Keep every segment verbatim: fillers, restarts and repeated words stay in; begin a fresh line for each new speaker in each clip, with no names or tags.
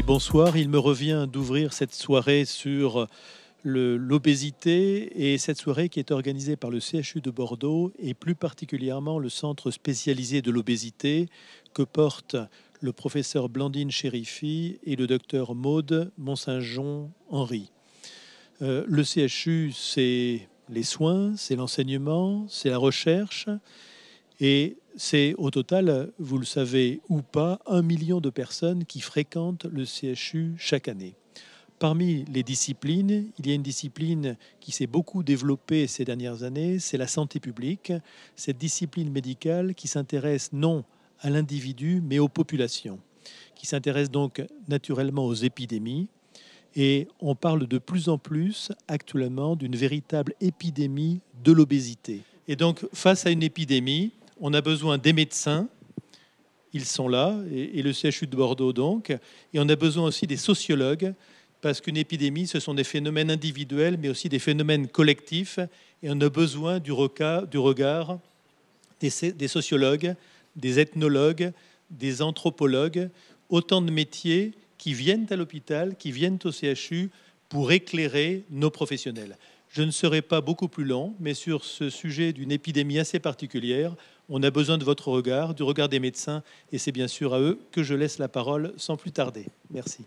bonsoir. Il me revient d'ouvrir cette soirée sur l'obésité et cette soirée qui est organisée par le C H U de Bordeaux et plus particulièrement le centre spécialisé de l'obésité que portent le professeur Blandine Chérifi et le docteur Maude Mont-Saint-Jean-Henri. Euh, le C H U, c'est les soins, c'est l'enseignement, c'est la recherche et c'est au total, vous le savez ou pas, un million de personnes qui fréquentent le C H U chaque année. Parmi les disciplines, il y a une discipline qui s'est beaucoup développée ces dernières années, c'est la santé publique, cette discipline médicale qui s'intéresse non à l'individu, mais aux populations, qui s'intéresse donc naturellement aux épidémies. Et on parle de plus en plus actuellement d'une véritable épidémie de l'obésité. Et donc, face à une épidémie, on a besoin des médecins, ils sont là, et, et le C H U de Bordeaux donc, et on a besoin aussi des sociologues, parce qu'une épidémie, ce sont des phénomènes individuels, mais aussi des phénomènes collectifs, et on a besoin du regard, du regard des, des sociologues, des ethnologues, des anthropologues, autant de métiers qui viennent à l'hôpital, qui viennent au C H U pour éclairer nos professionnels. Je ne serai pas beaucoup plus long, mais sur ce sujet d'une épidémie assez particulière, on a besoin de votre regard, du regard des médecins, et c'est bien sûr à eux que je laisse la parole sans plus tarder. Merci.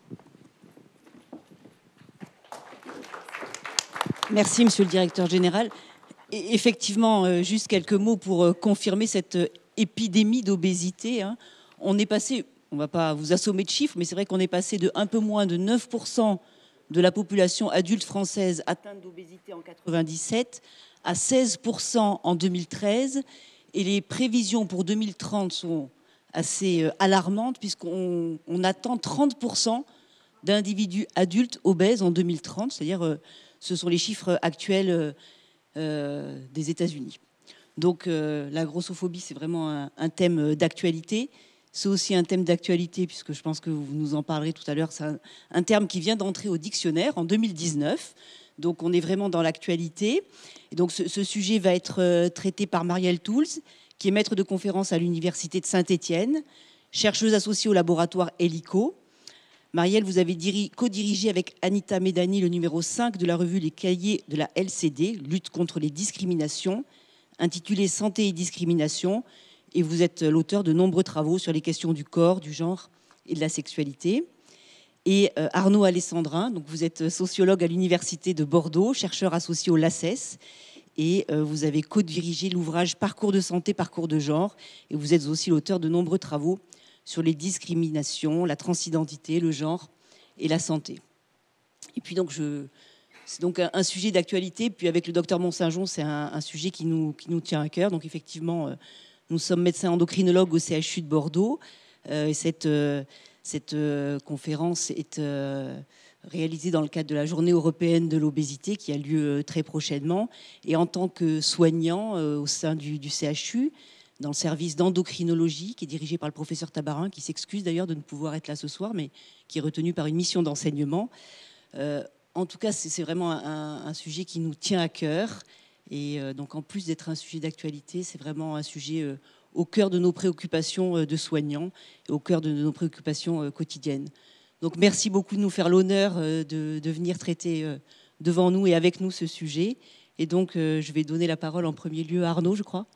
Merci, monsieur le directeur général. Et effectivement, juste quelques mots pour confirmer cette épidémie d'obésité. On est passé, on ne va pas vous assommer de chiffres, mais c'est vrai qu'on est passé de un peu moins de neuf pour cent de la population adulte française atteinte d'obésité en quatre-vingt-dix-sept à seize pour cent en deux mille treize. Et les prévisions pour deux mille trente sont assez alarmantes puisqu'on on attend trente pour cent d'individus adultes obèses en deux mille trente, c'est-à-dire euh, ce sont les chiffres actuels euh, des États-Unis. Donc euh, la grossophobie, c'est vraiment un, un thème d'actualité. C'est aussi un thème d'actualité, puisque je pense que vous nous en parlerez tout à l'heure. C'est un, un terme qui vient d'entrer au dictionnaire en deux mille dix-neuf. Donc on est vraiment dans l'actualité. Et donc ce, ce sujet va être traité par Marielle Touls, qui est maître de conférence à l'Université de Saint-Étienne, chercheuse associée au laboratoire Helico. Marielle, vous avez co-dirigé avec Anita Medani le numéro cinq de la revue Les Cahiers de la L C D, Lutte contre les discriminations, intitulé Santé et discrimination. Et vous êtes l'auteur de nombreux travaux sur les questions du corps, du genre et de la sexualité. Et euh, Arnaud Alessandrin, donc vous êtes sociologue à l'Université de Bordeaux, chercheur associé au L A C E S. Et euh, vous avez co-dirigé l'ouvrage Parcours de santé, parcours de genre. Et vous êtes aussi l'auteur de nombreux travaux sur les discriminations, la transidentité, le genre et la santé. Et puis donc, je, c'est donc un, un sujet d'actualité. Puis avec le docteur Mont-Saint-Jean, c'est un, un sujet qui nous, qui nous tient à cœur. Donc effectivement, euh, nous sommes médecins endocrinologues au C H U de Bordeaux. Euh, et cette, euh, cette euh, conférence est euh, réalisée dans le cadre de la Journée européenne de l'obésité qui a lieu euh, très prochainement. Et en tant que soignant euh, au sein du, du C H U, dans le service d'endocrinologie qui est dirigé par le professeur Tabarin, qui s'excuse d'ailleurs de ne pouvoir être là ce soir, mais qui est retenu par une mission d'enseignement. Euh, en tout cas, c'est vraiment un, un sujet qui nous tient à cœur. Et euh, donc, en plus d'être un sujet d'actualité, c'est vraiment un sujet euh, au cœur de nos préoccupations euh, de soignants et au cœur de nos préoccupations euh, quotidiennes. Donc, merci beaucoup de nous faire l'honneur euh, de, de venir traiter euh, devant nous et avec nous ce sujet. Et donc, euh, je vais donner la parole en premier lieu à Arnaud, je crois.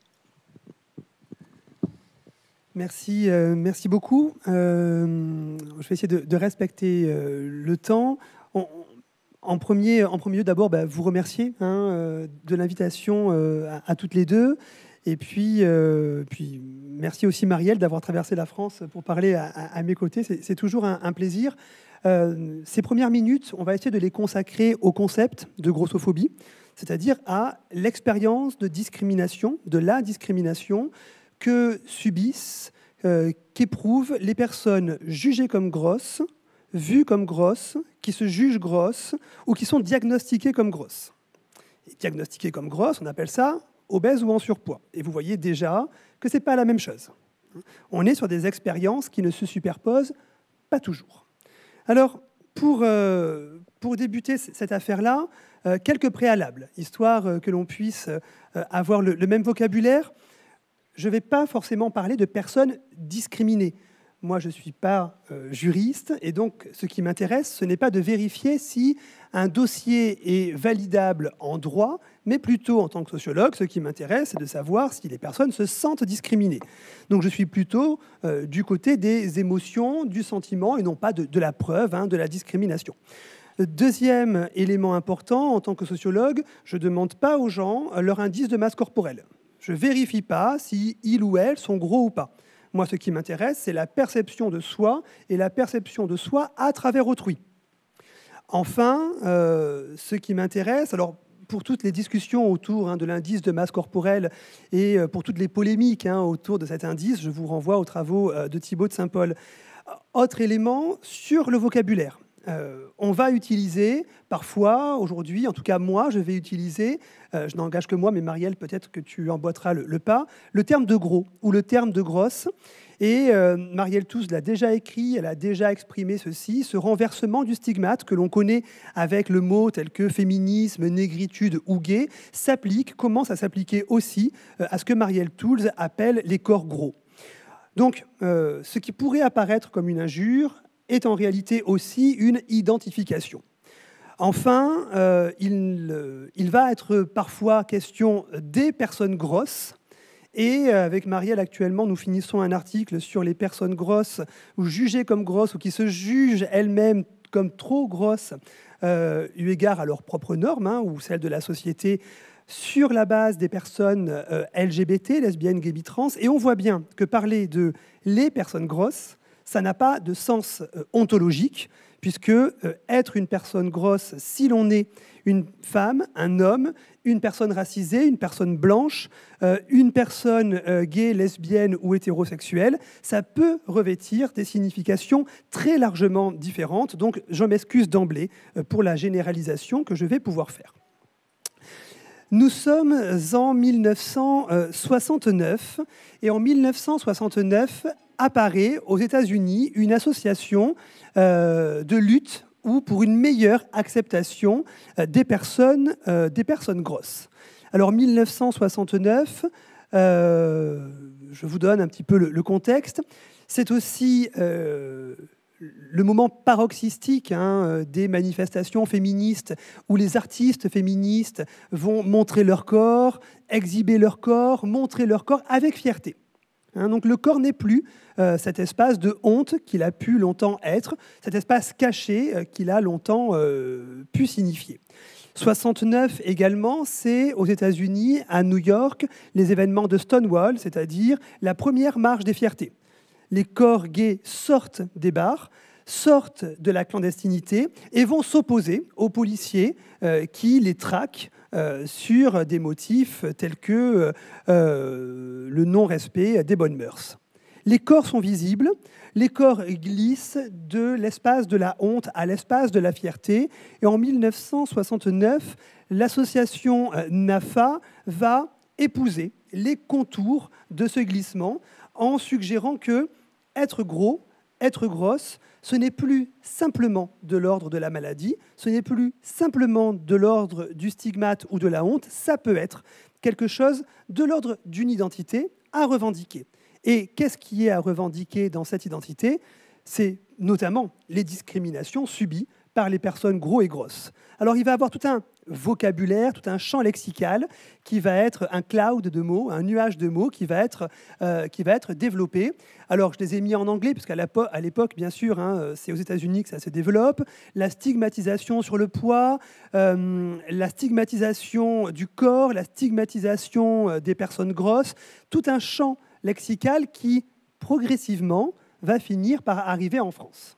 Merci, euh, merci beaucoup. Euh, je vais essayer de, de respecter euh, le temps. On, en, premier, en premier lieu, d'abord, bah, vous remercier hein, euh, de l'invitation euh, à, à toutes les deux. Et puis, euh, puis merci aussi Marielle d'avoir traversé la France pour parler à, à, à mes côtés. C'est toujours un, un plaisir. Euh, ces premières minutes, on va essayer de les consacrer au concept de grossophobie, c'est-à-dire à l'expérience de discrimination, de la discrimination que subissent, euh, qu'éprouvent les personnes jugées comme grosses, vues comme grosses, qui se jugent grosses ou qui sont diagnostiquées comme grosses. Et diagnostiquées comme grosses, on appelle ça obèse ou en surpoids. Et vous voyez déjà que ce n'est pas la même chose. On est sur des expériences qui ne se superposent pas toujours. Alors, pour, euh, pour débuter cette affaire-là, euh, quelques préalables, histoire euh, que l'on puisse euh, avoir le, le même vocabulaire. Je ne vais pas forcément parler de personnes discriminées. Moi, je ne suis pas euh, juriste, et donc ce qui m'intéresse, ce n'est pas de vérifier si un dossier est validable en droit, mais plutôt, en tant que sociologue, ce qui m'intéresse, c'est de savoir si les personnes se sentent discriminées. Donc je suis plutôt euh, du côté des émotions, du sentiment, et non pas de, de la preuve, hein, de la discrimination. Deuxième élément important, en tant que sociologue, je ne demande pas aux gens leur indice de masse corporelle. Je ne vérifie pas si ils ou elles sont gros ou pas. Moi, ce qui m'intéresse, c'est la perception de soi et la perception de soi à travers autrui. Enfin, euh, ce qui m'intéresse, alors pour toutes les discussions autour hein, de l'indice de masse corporelle et euh, pour toutes les polémiques hein, autour de cet indice, je vous renvoie aux travaux euh, de Thibaut de Saint-Paul. Autre élément, sur le vocabulaire. Euh, on va utiliser parfois, aujourd'hui, en tout cas moi, je vais utiliser, euh, je n'engage que moi, mais Marielle, peut-être que tu emboîteras le, le pas, le terme de gros ou le terme de grosse. Et euh, Marielle Touze l'a déjà écrit, elle a déjà exprimé ceci, ce renversement du stigmate que l'on connaît avec le mot tel que féminisme, négritude ou gay, s'applique, commence à s'appliquer aussi euh, à ce que Marielle Touze appelle les corps gros. Donc, euh, ce qui pourrait apparaître comme une injure est en réalité aussi une identification. Enfin, euh, il, euh, il va être parfois question des personnes grosses. Et avec Marielle, actuellement, nous finissons un article sur les personnes grosses ou jugées comme grosses ou qui se jugent elles-mêmes comme trop grosses euh, eu égard à leurs propres normes hein, ou celles de la société sur la base des personnes euh, L G B T, lesbiennes, gays, bi, trans. Et on voit bien que parler de les personnes grosses, ça n'a pas de sens euh, ontologique, puisque euh, être une personne grosse, si l'on est une femme, un homme, une personne racisée, une personne blanche, euh, une personne euh, gay, lesbienne ou hétérosexuelle, ça peut revêtir des significations très largement différentes. Donc, je m'excuse d'emblée euh, pour la généralisation que je vais pouvoir faire. Nous sommes en mille neuf cent soixante-neuf, et en mille neuf cent soixante-neuf apparaît aux États-Unis une association euh, de lutte ou pour une meilleure acceptation euh, des, personnes, euh, des personnes grosses. Alors mille neuf cent soixante-neuf, euh, je vous donne un petit peu le, le contexte, c'est aussi euh, le moment paroxystique hein, des manifestations féministes où les artistes féministes vont montrer leur corps, exhiber leur corps, montrer leur corps avec fierté. Hein, donc le corps n'est plus euh, cet espace de honte qu'il a pu longtemps être, cet espace caché euh, qu'il a longtemps euh, pu signifier. soixante-neuf également, c'est aux États-Unis, à New York, les événements de Stonewall, c'est-à-dire la première marche des fiertés. Les corps gays sortent des bars, sortent de la clandestinité et vont s'opposer aux policiers euh, qui les traquent euh, sur des motifs tels que euh, le non-respect des bonnes mœurs. Les corps sont visibles, les corps glissent de l'espace de la honte à l'espace de la fierté. Et en mille neuf cent soixante-neuf, l'association NAFA va épouser les contours de ce glissement en suggérant que être gros, être grosse, ce n'est plus simplement de l'ordre de la maladie, ce n'est plus simplement de l'ordre du stigmate ou de la honte, ça peut être quelque chose de l'ordre d'une identité à revendiquer. Et qu'est-ce qui est à revendiquer dans cette identité? C'est notamment les discriminations subies par les personnes gros et grosses. Alors il va y avoir tout un vocabulaire, tout un champ lexical qui va être un cloud de mots, un nuage de mots qui va être, euh, qui va être développé. Alors je les ai mis en anglais, puisqu'à l'époque, bien sûr, hein, c'est aux États-Unis que ça se développe. La stigmatisation sur le poids, euh, la stigmatisation du corps, la stigmatisation des personnes grosses, tout un champ lexical qui, progressivement, va finir par arriver en France.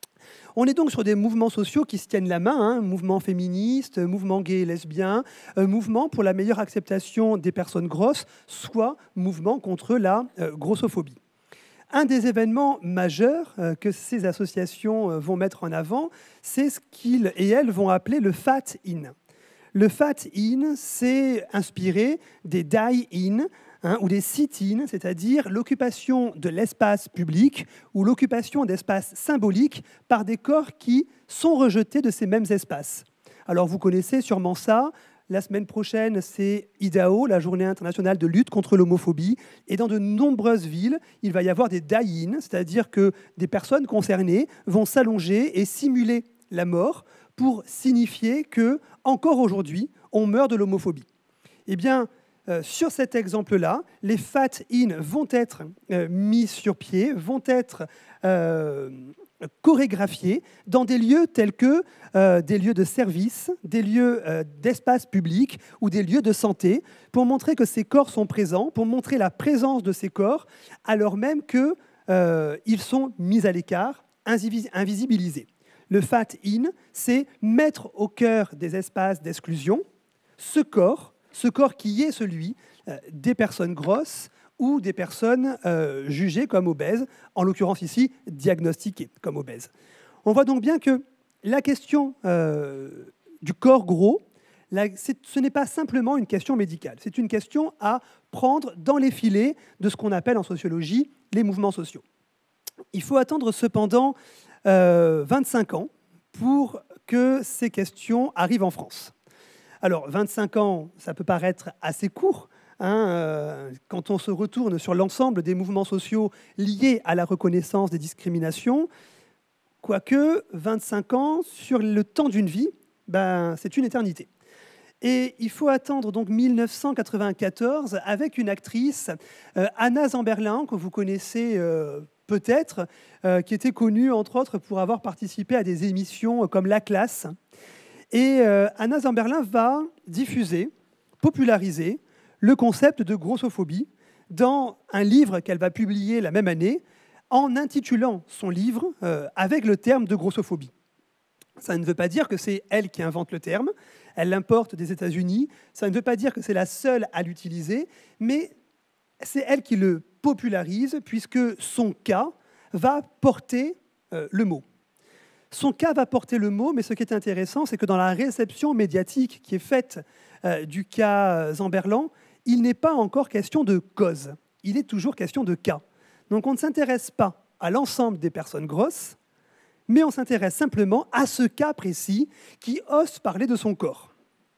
On est donc sur des mouvements sociaux qui se tiennent la main, hein, mouvement féministe, mouvement gay et lesbien, euh, mouvement pour la meilleure acceptation des personnes grosses, soit mouvement contre la euh, grossophobie. Un des événements majeurs euh, que ces associations euh, vont mettre en avant, c'est ce qu'ils et elles vont appeler le Fat-In. Le Fat-In, c'est inspiré des Die-In, Hein, ou des sit-in, c'est-à-dire l'occupation de l'espace public ou l'occupation d'espaces symboliques par des corps qui sont rejetés de ces mêmes espaces. Alors vous connaissez sûrement ça, La semaine prochaine, c'est I D A O, la journée internationale de lutte contre l'homophobie. Et dans de nombreuses villes, il va y avoir des die-in, c'est-à-dire que des personnes concernées vont s'allonger et simuler la mort pour signifier que, encore aujourd'hui, on meurt de l'homophobie. Eh bien, euh, sur cet exemple-là, les fat-in vont être euh, mis sur pied, vont être euh, chorégraphiés dans des lieux tels que euh, des lieux de service, des lieux euh, d'espace public ou des lieux de santé, pour montrer que ces corps sont présents, pour montrer la présence de ces corps, alors même qu'ils euh, sont mis à l'écart, invisibilisés. Le fat-in, c'est mettre au cœur des espaces d'exclusion ce corps, ce corps qui est celui euh, des personnes grosses ou des personnes euh, jugées comme obèses, en l'occurrence ici diagnostiquées comme obèses. On voit donc bien que la question euh, du corps gros, la, ce n'est pas simplement une question médicale, c'est une question à prendre dans les filets de ce qu'on appelle en sociologie les mouvements sociaux. Il faut attendre cependant euh, vingt-cinq ans pour que ces questions arrivent en France. Alors, vingt-cinq ans, ça peut paraître assez court, hein, euh, quand on se retourne sur l'ensemble des mouvements sociaux liés à la reconnaissance des discriminations, quoique vingt-cinq ans, sur le temps d'une vie, ben, c'est une éternité. Et il faut attendre donc mille neuf cent quatre-vingt-quatorze avec une actrice, euh, Anna Zamberlin, que vous connaissez euh, peut-être, euh, qui était connue entre autres pour avoir participé à des émissions comme La Classe. Et euh, Anna Zamberlin va diffuser, populariser le concept de grossophobie dans un livre qu'elle va publier la même année, en intitulant son livre euh, avec le terme de grossophobie. Ça ne veut pas dire que c'est elle qui invente le terme, elle l'importe des États-Unis, ça ne veut pas dire que c'est la seule à l'utiliser, mais c'est elle qui le popularise, puisque son cas va porter euh, le mot. Son cas va porter le mot, mais ce qui est intéressant, c'est que dans la réception médiatique qui est faite euh, du cas Zamberlan, il n'est pas encore question de cause, il est toujours question de cas. Donc on ne s'intéresse pas à l'ensemble des personnes grosses, mais on s'intéresse simplement à ce cas précis qui ose parler de son corps.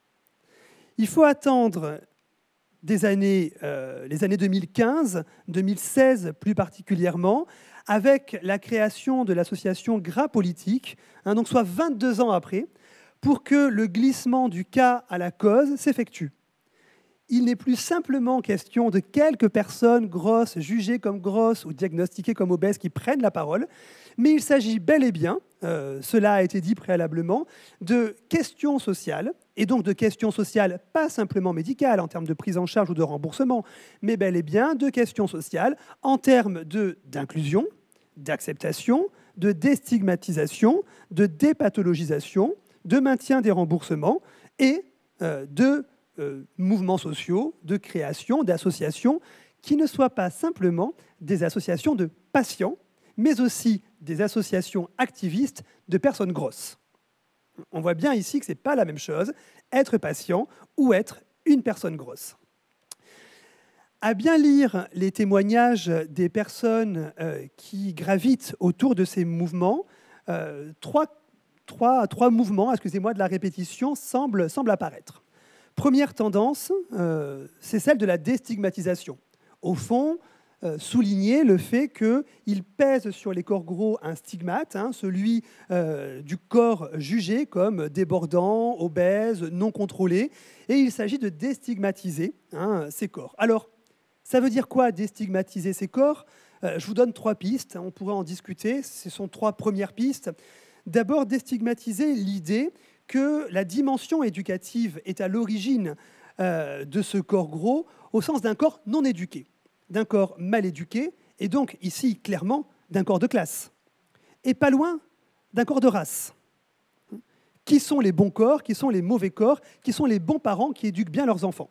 Il faut attendre des années, euh, les années deux mille quinze, deux mille seize plus particulièrement, avec la création de l'association Gras Politique, hein, donc soit vingt-deux ans après, pour que le glissement du cas à la cause s'effectue. Il n'est plus simplement question de quelques personnes grosses, jugées comme grosses ou diagnostiquées comme obèses qui prennent la parole, mais il s'agit bel et bien, euh, cela a été dit préalablement, de questions sociales, et donc de questions sociales pas simplement médicales en termes de prise en charge ou de remboursement, mais bel et bien de questions sociales en termes d'inclusion, d'acceptation, de déstigmatisation, de dépathologisation, de maintien des remboursements et euh, de euh, mouvements sociaux, de création, d'associations qui ne soient pas simplement des associations de patients, mais aussi des associations activistes de personnes grosses. On voit bien ici que ce n'est pas la même chose, être patient ou être une personne grosse. À bien lire les témoignages des personnes euh, qui gravitent autour de ces mouvements, euh, trois, trois, trois mouvements, excusez-moi de la répétition, semblent, semblent apparaître. Première tendance, euh, c'est celle de la déstigmatisation. Au fond, euh, souligner le fait qu'il pèse sur les corps gros un stigmate, hein, celui euh, du corps jugé comme débordant, obèse, non contrôlé, et il s'agit de déstigmatiser hein, ces corps. Alors, ça veut dire quoi, déstigmatiser ces corps ? euh, Je vous donne trois pistes, on pourrait en discuter, ce sont trois premières pistes. D'abord, déstigmatiser l'idée que la dimension éducative est à l'origine euh, de ce corps gros, au sens d'un corps non éduqué, d'un corps mal éduqué, et donc ici, clairement, d'un corps de classe. Et pas loin d'un corps de race. Qui sont les bons corps, qui sont les mauvais corps, qui sont les bons parents qui éduquent bien leurs enfants ?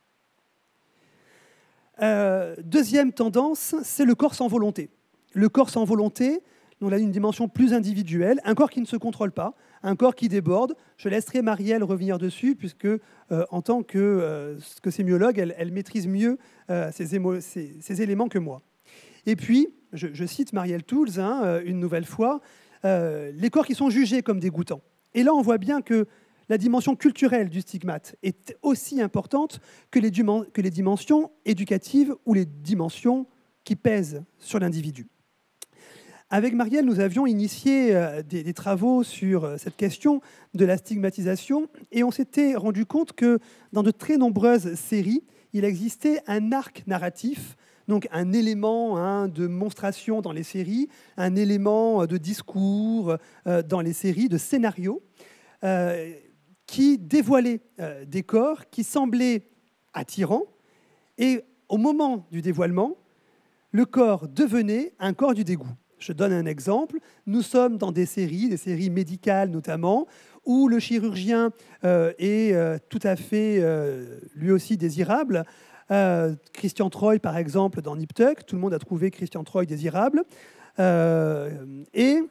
Euh, deuxième tendance, c'est le corps sans volonté. Le corps sans volonté, on a une dimension plus individuelle, un corps qui ne se contrôle pas, un corps qui déborde. Je laisserai Marielle revenir dessus, puisque euh, en tant que, euh, que sémiologue, elle, elle maîtrise mieux euh, ces, émo- ces, ces éléments que moi. Et puis, je, je cite Marielle Toulz, hein, une nouvelle fois, euh, les corps qui sont jugés comme dégoûtants. Et là, on voit bien que la dimension culturelle du stigmate est aussi importante que les, que les dimensions éducatives ou les dimensions qui pèsent sur l'individu. Avec Marielle, nous avions initié des, des travaux sur cette question de la stigmatisation et on s'était rendu compte que dans de très nombreuses séries, il existait un arc narratif, donc un élément hein, de monstration dans les séries, un élément de discours euh, dans les séries, de scénario, euh, qui dévoilait euh, des corps qui semblaient attirants et au moment du dévoilement, le corps devenait un corps du dégoût. Je donne un exemple. Nous sommes dans des séries, des séries médicales notamment, où le chirurgien euh, est euh, tout à fait, euh, lui aussi, désirable. Euh, Christian Troy, par exemple, dans Nip Tuck, tout le monde a trouvé Christian Troy désirable. Euh, et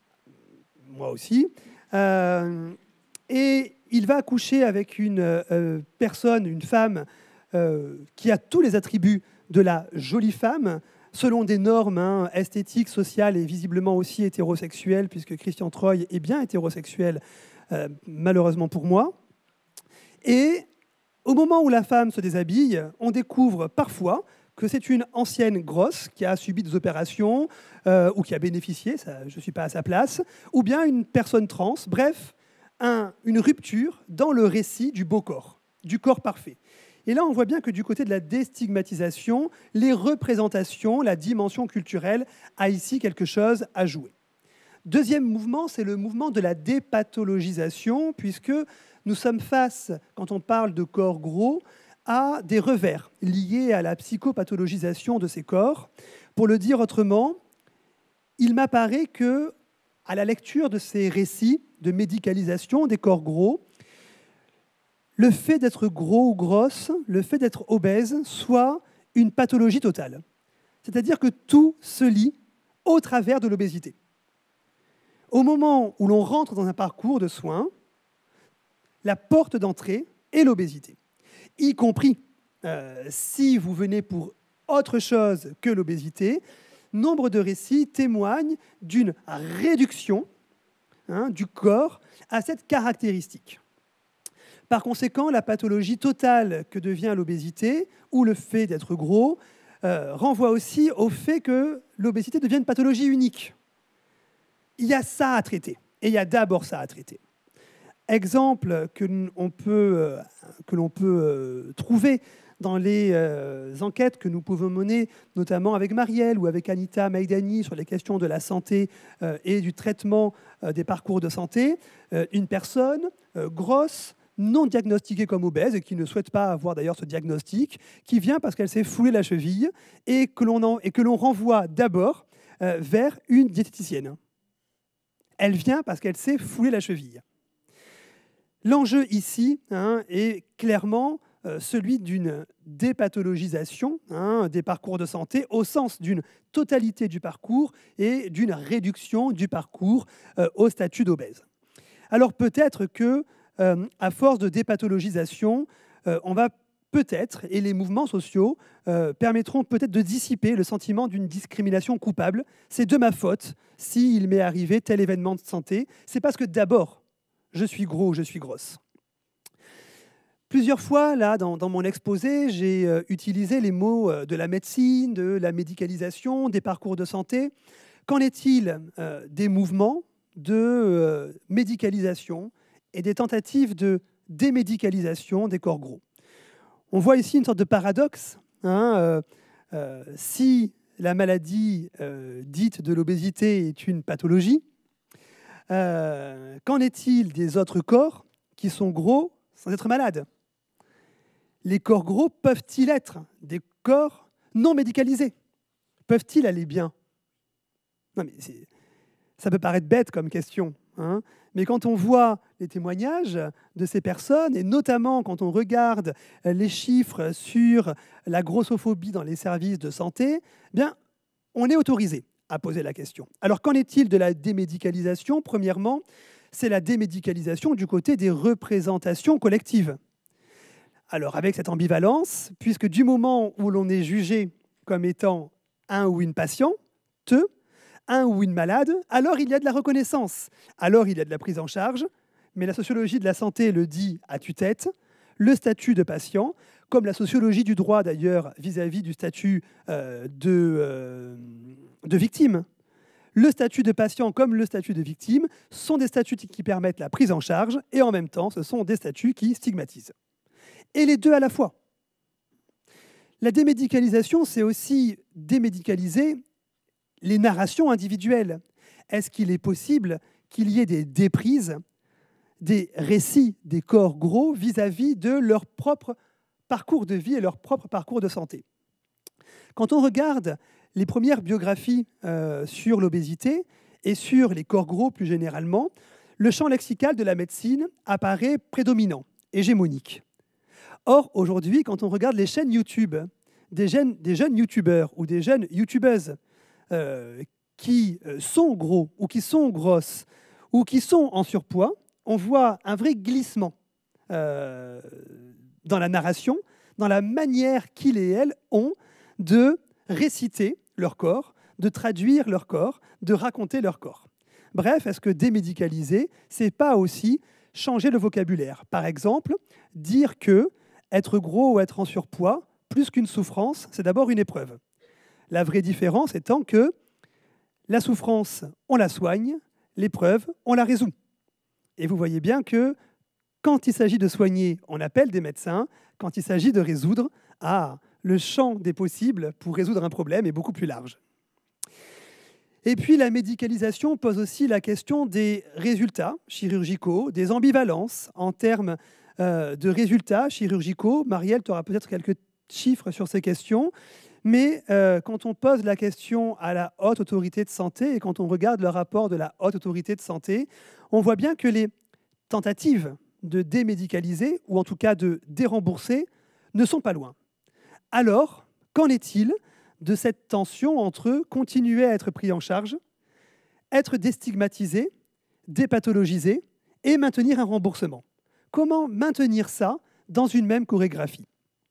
moi aussi. Euh, et il va accoucher avec une euh, personne, une femme, euh, qui a tous les attributs de la jolie femme, selon des normes hein, esthétiques, sociales et visiblement aussi hétérosexuelles, puisque Christian Troy est bien hétérosexuel, euh, malheureusement pour moi. Et au moment où la femme se déshabille, on découvre parfois que c'est une ancienne grosse qui a subi des opérations euh, ou qui a bénéficié, ça, je ne suis pas à sa place, ou bien une personne trans, bref, un, une rupture dans le récit du beau corps, du corps parfait. Et là, on voit bien que du côté de la déstigmatisation, les représentations, la dimension culturelle a ici quelque chose à jouer. Deuxième mouvement, c'est le mouvement de la dépathologisation, puisque nous sommes face, quand on parle de corps gros, à des revers liés à la psychopathologisation de ces corps. Pour le dire autrement, il m'apparaît que, à la lecture de ces récits de médicalisation des corps gros, le fait d'être gros ou grosse, le fait d'être obèse, soit une pathologie totale. C'est-à-dire que tout se lie au travers de l'obésité. Au moment où l'on rentre dans un parcours de soins, la porte d'entrée est l'obésité. Y compris euh, si vous venez pour autre chose que l'obésité, nombre de récits témoignent d'une réduction hein, du corps à cette caractéristique. Par conséquent, la pathologie totale que devient l'obésité, ou le fait d'être gros, euh, renvoie aussi au fait que l'obésité devient une pathologie unique. Il y a ça à traiter, et il y a d'abord ça à traiter. Exemple que l'on peut, euh, que l'on peut euh, trouver dans les euh, enquêtes que nous pouvons mener, notamment avec Marielle ou avec Anita Maïdani sur les questions de la santé euh, et du traitement euh, des parcours de santé, euh, une personne euh, grosse, non diagnostiquée comme obèse et qui ne souhaite pas avoir d'ailleurs ce diagnostic, qui vient parce qu'elle s'est foulée la cheville et que l'on en, et que l'on renvoie d'abord euh, vers une diététicienne. Elle vient parce qu'elle s'est foulée la cheville. L'enjeu ici hein, est clairement euh, celui d'une dépathologisation hein, des parcours de santé au sens d'une totalité du parcours et d'une réduction du parcours euh, au statut d'obèse. Alors peut-être que Euh, à force de dépathologisation, euh, on va peut-être, et les mouvements sociaux euh, permettront peut-être de dissiper le sentiment d'une discrimination coupable. C'est de ma faute s'il m'est arrivé tel événement de santé. C'est parce que d'abord, je suis gros ou je suis grosse. Plusieurs fois, là, dans, dans mon exposé, j'ai euh, utilisé les mots euh, de la médecine, de la médicalisation, des parcours de santé. Qu'en est-il euh, des mouvements de euh, médicalisation et des tentatives de démédicalisation des corps gros? On voit ici une sorte de paradoxe. Hein, euh, euh, si la maladie euh, dite de l'obésité est une pathologie, euh, qu'en est-il des autres corps qui sont gros sans être malades? Les corps gros peuvent-ils être des corps non médicalisés? Peuvent-ils aller bien? Non, mais ça peut paraître bête comme question. Hein, mais quand on voit les témoignages de ces personnes, et notamment quand on regarde les chiffres sur la grossophobie dans les services de santé, eh bien, on est autorisé à poser la question. Alors, qu'en est-il de la démédicalisation? Premièrement, c'est la démédicalisation du côté des représentations collectives. Alors, avec cette ambivalence, puisque du moment où l'on est jugé comme étant un ou une patiente, un ou une malade, alors il y a de la reconnaissance, alors il y a de la prise en charge, mais la sociologie de la santé le dit à tue-tête, le statut de patient, comme la sociologie du droit d'ailleurs vis-à-vis du statut euh, de, euh, de victime. Le statut de patient comme le statut de victime sont des statuts qui permettent la prise en charge et en même temps, ce sont des statuts qui stigmatisent. Et les deux à la fois. La démédicalisation, c'est aussi démédicaliser les narrations individuelles. Est-ce qu'il est possible qu'il y ait des déprises, des récits des corps gros vis-à-vis de leur propre parcours de vie et leur propre parcours de santé? Quand on regarde les premières biographies euh, sur l'obésité et sur les corps gros plus généralement, le champ lexical de la médecine apparaît prédominant, hégémonique. Or, aujourd'hui, quand on regarde les chaînes YouTube, des jeunes, des jeunes youtubeurs ou des jeunes youtubeuses euh, qui sont gros ou qui sont grosses ou qui sont en surpoids, on voit un vrai glissement euh, dans la narration, dans la manière qu'ils et elles ont de réciter leur corps, de traduire leur corps, de raconter leur corps. Bref, est-ce que démédicaliser, c'est pas aussi changer le vocabulaire? Par exemple, dire que être gros ou être en surpoids, plus qu'une souffrance, c'est d'abord une épreuve. La vraie différence étant que la souffrance, on la soigne, l'épreuve, on la résout. Et vous voyez bien que quand il s'agit de soigner, on appelle des médecins. Quand il s'agit de résoudre, ah, le champ des possibles pour résoudre un problème est beaucoup plus large. Et puis la médicalisation pose aussi la question des résultats chirurgicaux, des ambivalences en termes euh, de résultats chirurgicaux. Marielle, tu auras peut-être quelques chiffres sur ces questions. Mais euh, quand on pose la question à la Haute Autorité de Santé et quand on regarde le rapport de la Haute Autorité de Santé, on voit bien que les tentatives de démédicaliser, ou en tout cas de dérembourser, ne sont pas loin. Alors, qu'en est-il de cette tension entre continuer à être pris en charge, être déstigmatisé, dépathologisé et maintenir un remboursement? Comment maintenir ça dans une même chorégraphie?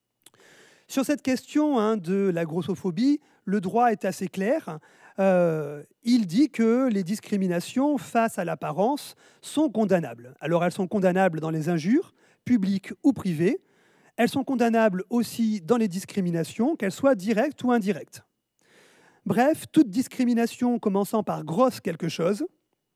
Sur cette question hein, de la grossophobie, le droit est assez clair. Euh, il dit que les discriminations face à l'apparence sont condamnables. Alors elles sont condamnables dans les injures, publiques ou privées. Elles sont condamnables aussi dans les discriminations, qu'elles soient directes ou indirectes. Bref, toute discrimination commençant par grosse quelque chose,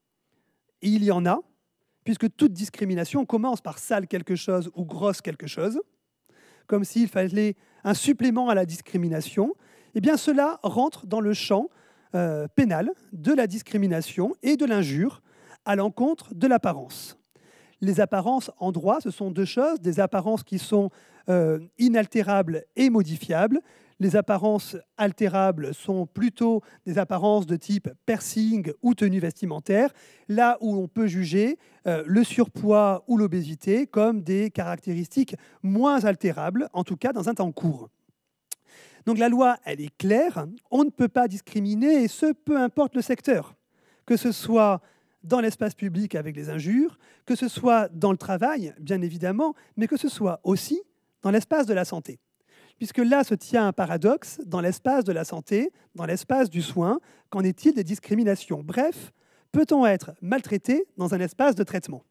et il y en a, puisque toute discrimination commence par sale quelque chose ou grosse quelque chose, comme s'il fallait un supplément à la discrimination, eh bien cela rentre dans le champ euh, pénal de la discrimination et de l'injure à l'encontre de l'apparence. Les apparences en droit, ce sont deux choses, des apparences qui sont euh, inaltérables et modifiables. Les apparences altérables sont plutôt des apparences de type piercing ou tenue vestimentaire, là où on peut juger euh, le surpoids ou l'obésité comme des caractéristiques moins altérables, en tout cas dans un temps court. Donc la loi, elle est claire, on ne peut pas discriminer, et ce, peu importe le secteur, que ce soit dans l'espace public avec les injures, que ce soit dans le travail, bien évidemment, mais que ce soit aussi dans l'espace de la santé. Puisque là se tient un paradoxe dans l'espace de la santé, dans l'espace du soin. Qu'en est-il des discriminations? Bref, peut-on être maltraité dans un espace de traitement?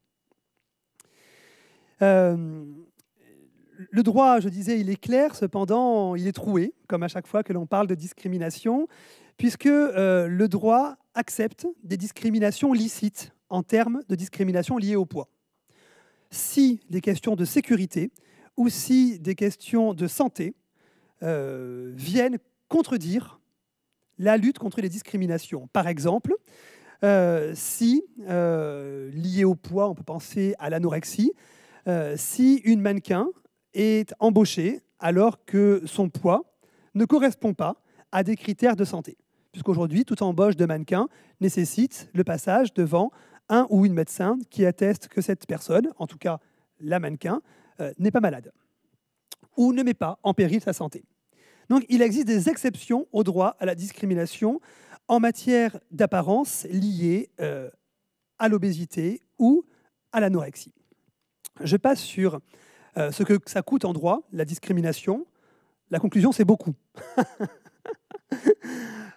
euh, Le droit, je disais, il est clair, cependant, il est troué, comme à chaque fois que l'on parle de discrimination, puisque euh, le droit accepte des discriminations licites en termes de discrimination liées au poids. Si des questions de sécurité ou si des questions de santé euh, viennent contredire la lutte contre les discriminations. Par exemple, euh, si, euh, lié au poids, on peut penser à l'anorexie, euh, si une mannequin est embauchée alors que son poids ne correspond pas à des critères de santé. Puisqu'aujourd'hui, toute embauche de mannequin nécessite le passage devant un ou une médecin qui atteste que cette personne, en tout cas la mannequin, euh, n'est pas malade ou ne met pas en péril sa santé. Donc il existe des exceptions au droit à la discrimination en matière d'apparence liée euh, à l'obésité ou à l'anorexie. Je passe sur euh, ce que ça coûte en droit, la discrimination. La conclusion, c'est beaucoup.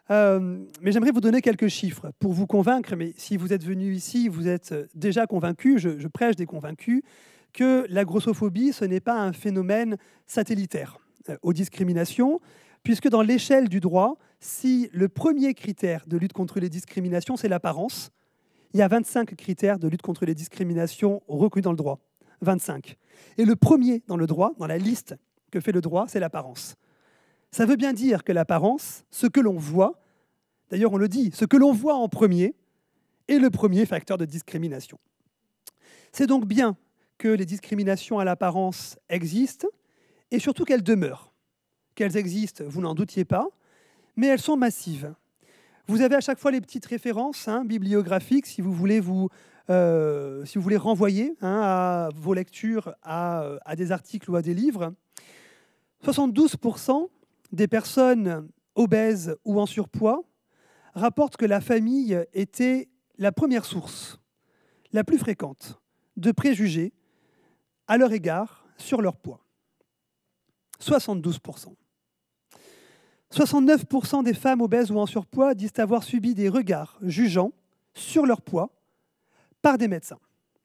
Euh, mais j'aimerais vous donner quelques chiffres pour vous convaincre, mais si vous êtes venu ici, vous êtes déjà convaincu, je, je prêche des convaincus, que la grossophobie, ce n'est pas un phénomène satellitaire euh, aux discriminations, puisque dans l'échelle du droit, si le premier critère de lutte contre les discriminations, c'est l'apparence, il y a vingt-cinq critères de lutte contre les discriminations reconnus dans le droit. vingt-cinq. Et le premier dans le droit, dans la liste que fait le droit, c'est l'apparence. Ça veut bien dire que l'apparence, ce que l'on voit, d'ailleurs on le dit, ce que l'on voit en premier, est le premier facteur de discrimination. C'est donc bien que les discriminations à l'apparence existent, et surtout qu'elles demeurent. Qu'elles existent, vous n'en doutiez pas, mais elles sont massives. Vous avez à chaque fois les petites références hein, bibliographiques, si vous voulez, vous, euh, si vous voulez renvoyer hein, à vos lectures, à, à des articles ou à des livres. soixante-douze pour cent des personnes obèses ou en surpoids rapportent que la famille était la première source, la plus fréquente, de préjugés à leur égard sur leur poids. soixante-douze pour cent. soixante-neuf pour cent des femmes obèses ou en surpoids disent avoir subi des regards jugeants sur leur poids par des médecins.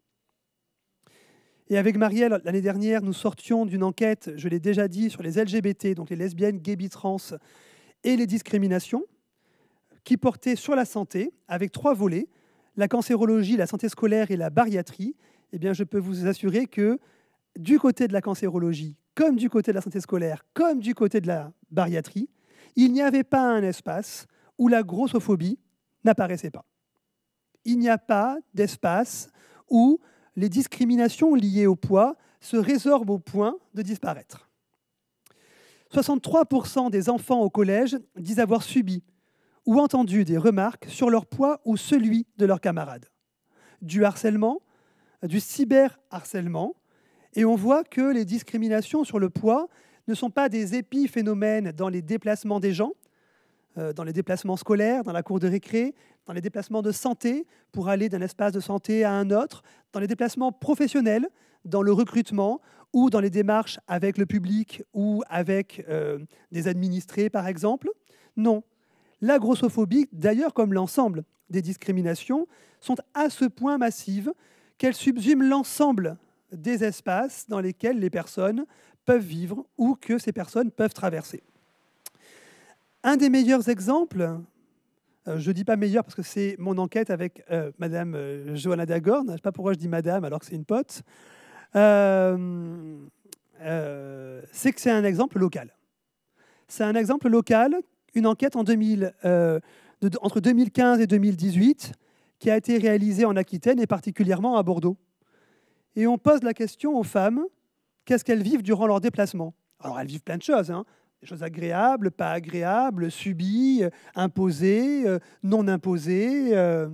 Et avec Marielle, l'année dernière, nous sortions d'une enquête, je l'ai déjà dit, sur les L G B T, donc les lesbiennes, gays, bi, trans, et les discriminations, qui portait sur la santé, avec trois volets, la cancérologie, la santé scolaire et la bariatrie. Eh bien, je peux vous assurer que du côté de la cancérologie, comme du côté de la santé scolaire, comme du côté de la bariatrie, il n'y avait pas un espace où la grossophobie n'apparaissait pas. Il n'y a pas d'espace où les discriminations liées au poids se résorbent au point de disparaître. soixante-trois pour cent des enfants au collège disent avoir subi ou entendu des remarques sur leur poids ou celui de leurs camarades. Du harcèlement, du cyberharcèlement, et on voit que les discriminations sur le poids ne sont pas des épiphénomènes dans les déplacements des gens, euh, dans les déplacements scolaires, dans la cour de récré, dans les déplacements de santé, pour aller d'un espace de santé à un autre, dans les déplacements professionnels, dans le recrutement ou dans les démarches avec le public ou avec euh, des administrés, par exemple. Non. La grossophobie, d'ailleurs comme l'ensemble des discriminations, sont à ce point massives qu'elles subsument l'ensemble des espaces dans lesquels les personnes peuvent vivre ou que ces personnes peuvent traverser. Un des meilleurs exemples, euh, je ne dis pas meilleur parce que c'est mon enquête avec euh, Madame euh, Johanna Dagorn, je ne sais pas pourquoi je dis Madame alors que c'est une pote, euh, euh, c'est que c'est un exemple local. C'est un exemple local, une enquête en deux mille, euh, de, entre deux mille quinze et deux mille dix-huit qui a été réalisée en Aquitaine et particulièrement à Bordeaux. Et on pose la question aux femmes, qu'est-ce qu'elles vivent durant leur déplacement? Alors elles vivent plein de choses, hein. Des choses agréables, pas agréables, subies, imposées, euh, non imposées. Euh.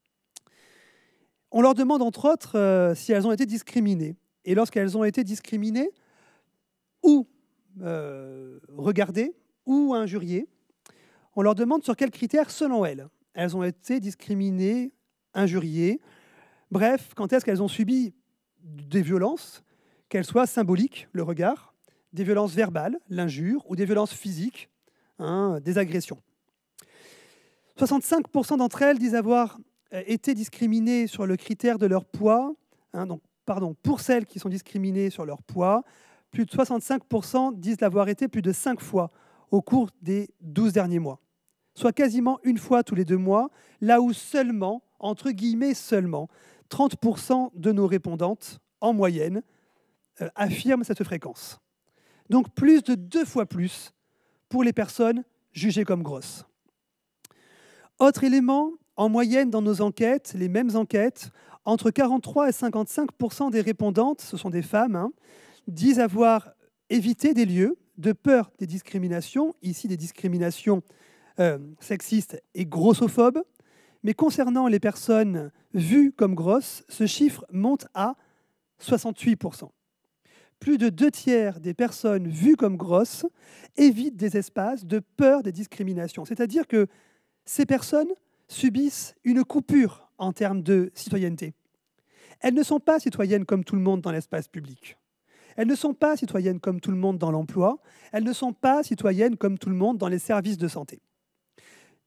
On leur demande entre autres euh, si elles ont été discriminées. Et lorsqu'elles ont été discriminées, ou euh, regardées, ou injuriées, on leur demande sur quels critères, selon elles, elles ont été discriminées, injuriées. Bref, quand est-ce qu'elles ont subi des violences, qu'elles soient symboliques, le regard, des violences verbales, l'injure, ou des violences physiques, hein, des agressions. soixante-cinq pour cent d'entre elles disent avoir été discriminées sur le critère de leur poids. Hein, donc, pardon, pour celles qui sont discriminées sur leur poids, plus de soixante-cinq pour cent disent l'avoir été plus de cinq fois au cours des douze derniers mois, soit quasiment une fois tous les deux mois, là où seulement, entre guillemets seulement, trente pour cent de nos répondantes, en moyenne, euh, affirment cette fréquence. Donc plus de deux fois plus pour les personnes jugées comme grosses. Autre élément, en moyenne dans nos enquêtes, les mêmes enquêtes, entre quarante-trois et cinquante-cinq pour cent des répondantes, ce sont des femmes, hein, disent avoir évité des lieux de peur des discriminations, ici des discriminations euh, sexistes et grossophobes. Mais concernant les personnes vues comme grosses, ce chiffre monte à soixante-huit pour cent. Plus de deux tiers des personnes vues comme grosses évitent des espaces de peur des discriminations. C'est-à-dire que ces personnes subissent une coupure en termes de citoyenneté. Elles ne sont pas citoyennes comme tout le monde dans l'espace public. Elles ne sont pas citoyennes comme tout le monde dans l'emploi. Elles ne sont pas citoyennes comme tout le monde dans les services de santé.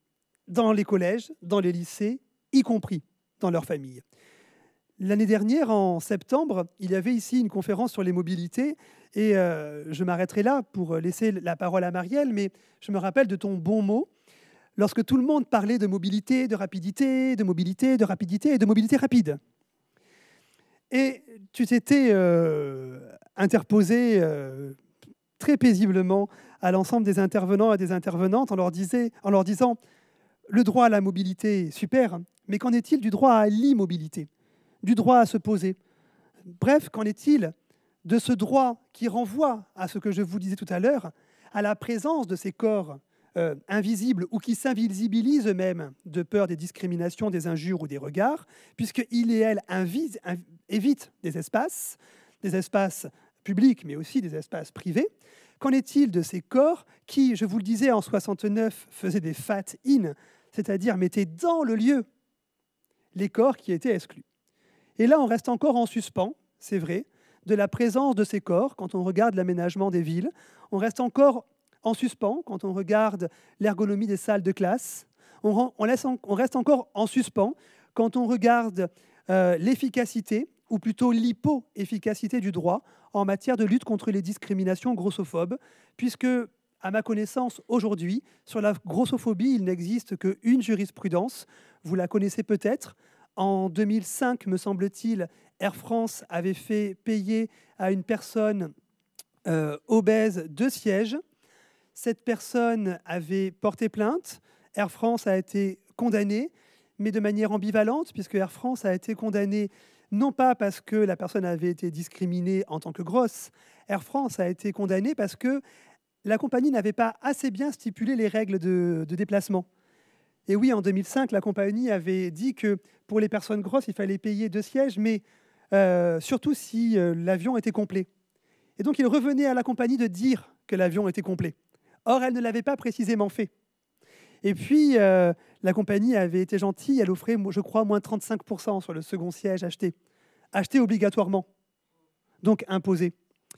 dans les collèges, dans les lycées, y compris dans leurs familles. L'année dernière, en septembre, il y avait ici une conférence sur les mobilités et euh, je m'arrêterai là pour laisser la parole à Marielle, mais je me rappelle de ton bon mot lorsque tout le monde parlait de mobilité, de rapidité, de mobilité, de rapidité et de mobilité rapide. Et tu t'étais euh, interposé euh, très paisiblement à l'ensemble des intervenants et des intervenantes en leur, disait, en leur disant « le droit à la mobilité, super, mais qu'en est-il du droit à l'immobilité ? Du droit à se poser. Bref, qu'en est-il de ce droit qui renvoie à ce que je vous disais tout à l'heure, à la présence de ces corps euh, invisibles ou qui s'invisibilisent eux-mêmes de peur des discriminations, des injures ou des regards, puisqu'ils et elles invis- inv- évitent des espaces, des espaces publics, mais aussi des espaces privés. Qu'en est-il de ces corps qui, je vous le disais, en soixante-neuf, faisaient des fat-in, c'est-à-dire mettaient dans le lieu les corps qui étaient exclus? Et là, on reste encore en suspens, c'est vrai, de la présence de ces corps quand on regarde l'aménagement des villes. On reste encore en suspens quand on regarde l'ergonomie des salles de classe. On, rend, on, laisse en, on reste encore en suspens quand on regarde euh, l'efficacité, ou plutôt l'hypo-efficacité du droit en matière de lutte contre les discriminations grossophobes, puisque, à ma connaissance, aujourd'hui, sur la grossophobie, il n'existe qu'une jurisprudence. Vous la connaissez peut-être. En deux mille cinq, me semble-t-il, Air France avait fait payer à une personne euh, obèse deux sièges. Cette personne avait porté plainte. Air France a été condamnée, mais de manière ambivalente, puisque Air France a été condamnée non pas parce que la personne avait été discriminée en tant que grosse. Air France a été condamnée parce que la compagnie n'avait pas assez bien stipulé les règles de, de déplacement. Et oui, en deux mille cinq, la compagnie avait dit que pour les personnes grosses, il fallait payer deux sièges, mais euh, surtout si euh, l'avion était complet. Et donc, il revenait à la compagnie de dire que l'avion était complet. Or, elle ne l'avait pas précisément fait. Et puis, euh, la compagnie avait été gentille, elle offrait, je crois, moins trente-cinq pour cent sur le second siège acheté. Acheté obligatoirement, donc imposé.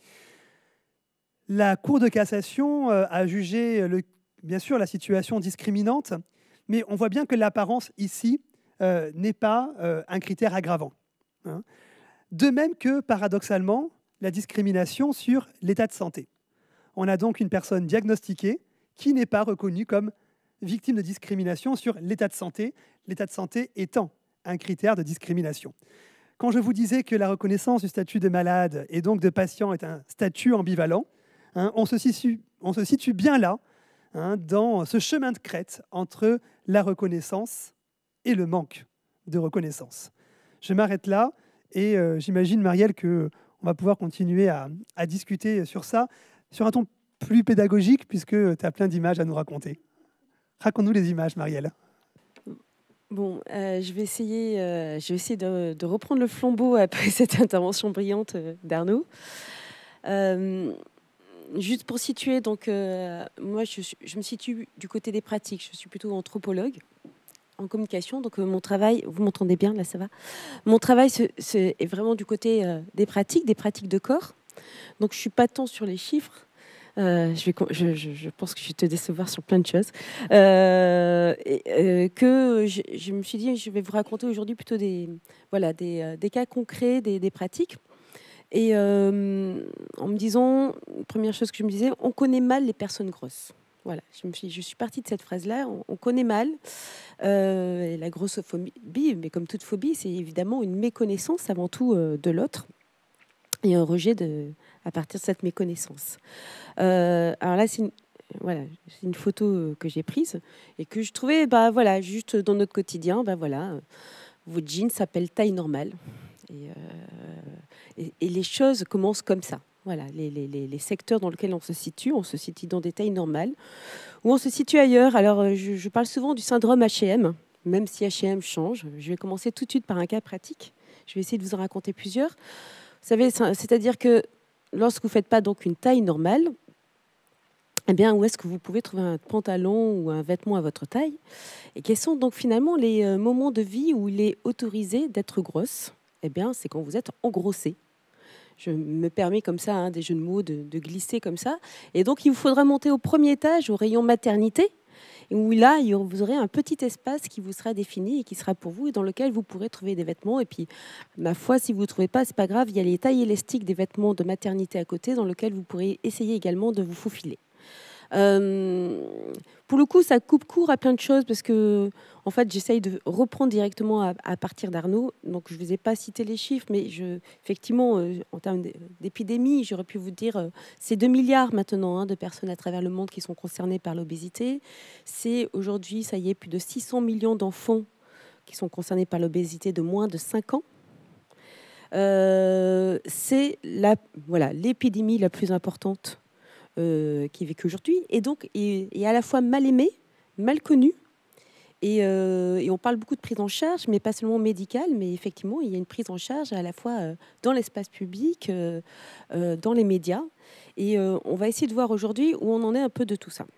La Cour de cassation euh, a jugé, le, bien sûr, la situation discriminante, mais on voit bien que l'apparence ici euh, n'est pas euh, un critère aggravant. Hein. De même que, paradoxalement, la discrimination sur l'état de santé. On a donc une personne diagnostiquée qui n'est pas reconnue comme victime de discrimination sur l'état de santé, l'état de santé étant un critère de discrimination. Quand je vous disais que la reconnaissance du statut de malade et donc de patient est un statut ambivalent, hein, on, se situe, on se situe bien là, hein, dans ce chemin de crête entre la reconnaissance et le manque de reconnaissance. Je m'arrête là et euh, j'imagine, Marielle, qu'on va pouvoir continuer à, à discuter sur ça, sur un ton plus pédagogique, puisque tu as plein d'images à nous raconter. Raconte-nous les images, Marielle.
Bon, euh, je vais essayer, euh, je vais essayer de, de reprendre le flambeau après cette intervention brillante d'Arnaud. Euh, juste pour situer, donc, euh, moi, je, je me situe du côté des pratiques. Je suis plutôt anthropologue en communication. Donc, euh, mon travail, vous m'entendez bien, là, ça va. Mon travail c'est, c'est, est vraiment du côté euh, des pratiques, des pratiques de corps. Donc, je ne suis pas tant sur les chiffres. Euh, je, vais, je, je, je pense que je vais te décevoir sur plein de choses. Euh, et, euh, que je, je me suis dit, je vais vous raconter aujourd'hui plutôt des, voilà, des, des cas concrets, des, des pratiques. Et euh, en me disant, première chose que je me disais, on connaît mal les personnes grosses. Voilà, je, me suis, je suis partie de cette phrase-là, on, on connaît mal euh, la grossophobie, mais comme toute phobie, c'est évidemment une méconnaissance avant tout euh, de l'autre et un rejet de, à partir de cette méconnaissance. Euh, alors là, c'est une, voilà, c'est une photo que j'ai prise et que je trouvais, bah, voilà, juste dans notre quotidien, bah, voilà, votre jean s'appelle taille normale. Et, euh, et, et les choses commencent comme ça. Voilà, les, les, les secteurs dans lesquels on se situe, on se situe dans des tailles normales, ou on se situe ailleurs. Alors, je, je parle souvent du syndrome H et M, même si H et M change. Je vais commencer tout de suite par un cas pratique. Je vais essayer de vous en raconter plusieurs. Vous savez, c'est-à-dire que lorsque vous ne faites pas donc une taille normale, eh bien, où est-ce que vous pouvez trouver un pantalon ou un vêtement à votre taille? Et quels sont donc finalement les moments de vie où il est autorisé d'être grosse? Eh bien, c'est quand vous êtes engrossé. Je me permets comme ça, hein, des jeux de mots, de, de glisser comme ça. Et donc, il vous faudra monter au premier étage, au rayon maternité, et où là, vous aurez un petit espace qui vous sera défini et qui sera pour vous et dans lequel vous pourrez trouver des vêtements. Et puis, ma foi, si vous ne trouvez pas, c'est pas grave, il y a les tailles élastiques des vêtements de maternité à côté dans lesquels vous pourrez essayer également de vous faufiler. Euh, pour le coup, ça coupe court à plein de choses parce que, en fait, j'essaye de reprendre directement à, à partir d'Arnaud. Donc, je ne vous ai pas cité les chiffres, mais je, effectivement, euh, en termes d'épidémie, j'aurais pu vous dire, euh, c'est deux milliards maintenant hein, de personnes à travers le monde qui sont concernées par l'obésité. C'est aujourd'hui, ça y est, plus de six cents millions d'enfants qui sont concernés par l'obésité de moins de cinq ans. Euh, c'est la, voilà, l'épidémie la plus importante Euh, qui est vécu aujourd'hui, et donc est, est à la fois mal aimé, mal connu, et, euh, et on parle beaucoup de prise en charge, mais pas seulement médicale, mais effectivement, il y a une prise en charge à la fois euh, dans l'espace public, euh, euh, dans les médias, et euh, on va essayer de voir aujourd'hui où on en est un peu de tout ça.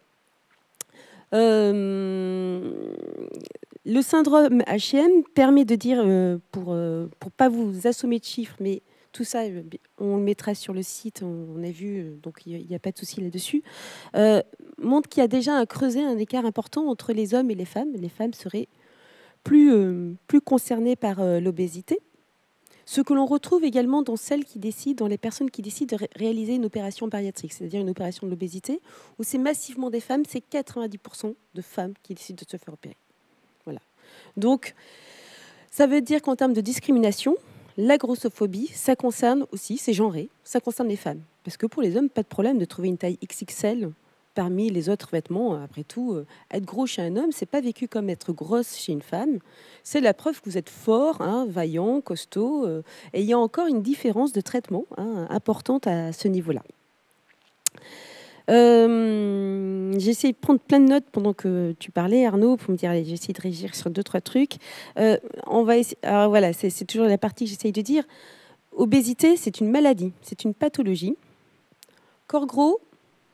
Euh, le syndrome H I M permet de dire, euh, pour euh, pour pas vous assommer de chiffres, mais tout ça, on le mettra sur le site, on a vu, donc il n'y a pas de souci là-dessus, euh, montre qu'il y a déjà un creusé, un écart important entre les hommes et les femmes. Les femmes seraient plus, euh, plus concernées par euh, l'obésité. Ce que l'on retrouve également dans celles qui décident, dans les personnes qui décident de ré réaliser une opération bariatrique, c'est-à-dire une opération de l'obésité, où c'est massivement des femmes, c'est quatre-vingt-dix pour cent de femmes qui décident de se faire opérer. Voilà. Donc, ça veut dire qu'en termes de discrimination, la grossophobie, ça concerne aussi, c'est genré, ça concerne les femmes. Parce que pour les hommes, pas de problème de trouver une taille X X L parmi les autres vêtements. Après tout, euh, être gros chez un homme, c'est pas vécu comme être grosse chez une femme. C'est la preuve que vous êtes fort, hein, vaillant, costaud. Euh, et il y a encore une différence de traitement hein, importante à ce niveau-là. Euh, j'ai essayé de prendre plein de notes pendant que tu parlais, Arnaud, pour me dire, allez, j'ai essayé de régir sur deux, trois trucs. Euh, on va essayer, alors voilà, c'est, c'est toujours la partie que j'essaye de dire. Obésité, c'est une maladie, c'est une pathologie. Corps gros,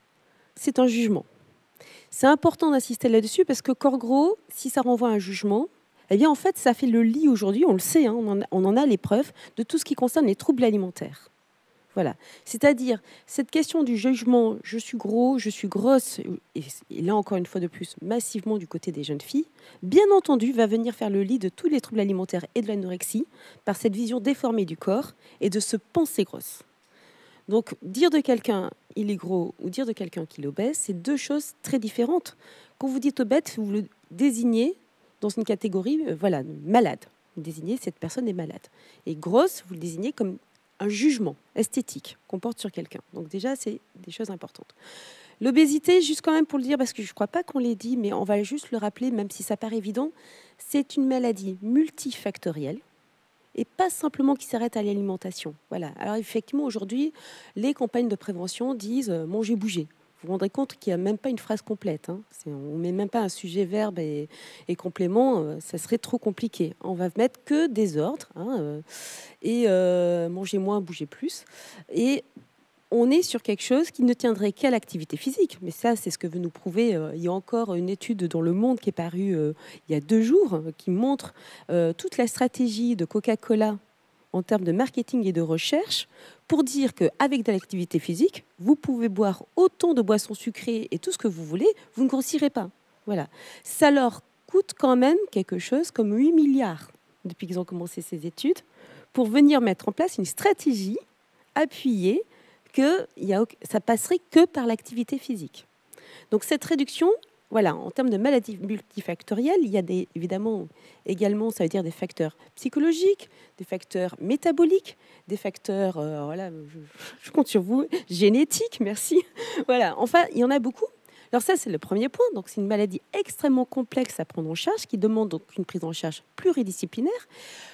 c'est un jugement. C'est important d'insister là-dessus parce que corps gros, si ça renvoie à un jugement, eh bien en fait, ça fait le lit aujourd'hui, on le sait, hein, on, en a, on en a les preuves, de tout ce qui concerne les troubles alimentaires. Voilà. C'est-à-dire, cette question du jugement, je suis gros, je suis grosse, et, et là encore une fois de plus, massivement du côté des jeunes filles, bien entendu, va venir faire le lit de tous les troubles alimentaires et de l'anorexie par cette vision déformée du corps et de se penser grosse. Donc, dire de quelqu'un il est gros ou dire de quelqu'un qu'il est obèse, c'est deux choses très différentes. Quand vous dites obèse, vous le désignez dans une catégorie, euh, voilà, malade. Vous désignez cette personne est malade. Et grosse, vous le désignez comme un jugement esthétique qu'on porte sur quelqu'un. Donc déjà, c'est des choses importantes. L'obésité, juste quand même pour le dire, parce que je ne crois pas qu'on l'ait dit, mais on va juste le rappeler, même si ça paraît évident, c'est une maladie multifactorielle et pas simplement qui s'arrête à l'alimentation. Voilà. Alors effectivement, aujourd'hui, les campagnes de prévention disent euh, « manger, bouger ». Vous vous rendrez compte qu'il n'y a même pas une phrase complète. Hein. C'est, on ne met même pas un sujet, verbe et, et complément. Euh, ça serait trop compliqué. On va mettre que des ordres. Hein, euh, et euh, manger moins, bouger plus. Et on est sur quelque chose qui ne tiendrait qu'à l'activité physique. Mais ça, c'est ce que veut nous prouver. Euh, il y a encore une étude dans Le Monde qui est parue euh, il y a deux jours euh, qui montre euh, toute la stratégie de Coca-Cola en termes de marketing et de recherche pour dire qu'avec de l'activité physique, vous pouvez boire autant de boissons sucrées et tout ce que vous voulez, vous ne grossirez pas. Voilà. Ça leur coûte quand même quelque chose comme huit milliards depuis qu'ils ont commencé ces études pour venir mettre en place une stratégie appuyée que y a, ça passerait que par l'activité physique. Donc cette réduction, voilà, en termes de maladies multifactorielles, il y a des, évidemment également, ça veut dire des facteurs psychologiques, des facteurs métaboliques, des facteurs, euh, voilà, je, je compte sur vous, génétiques, merci. Voilà, enfin, il y en a beaucoup. Alors ça, c'est le premier point. Donc c'est une maladie extrêmement complexe à prendre en charge, qui demande donc une prise en charge pluridisciplinaire.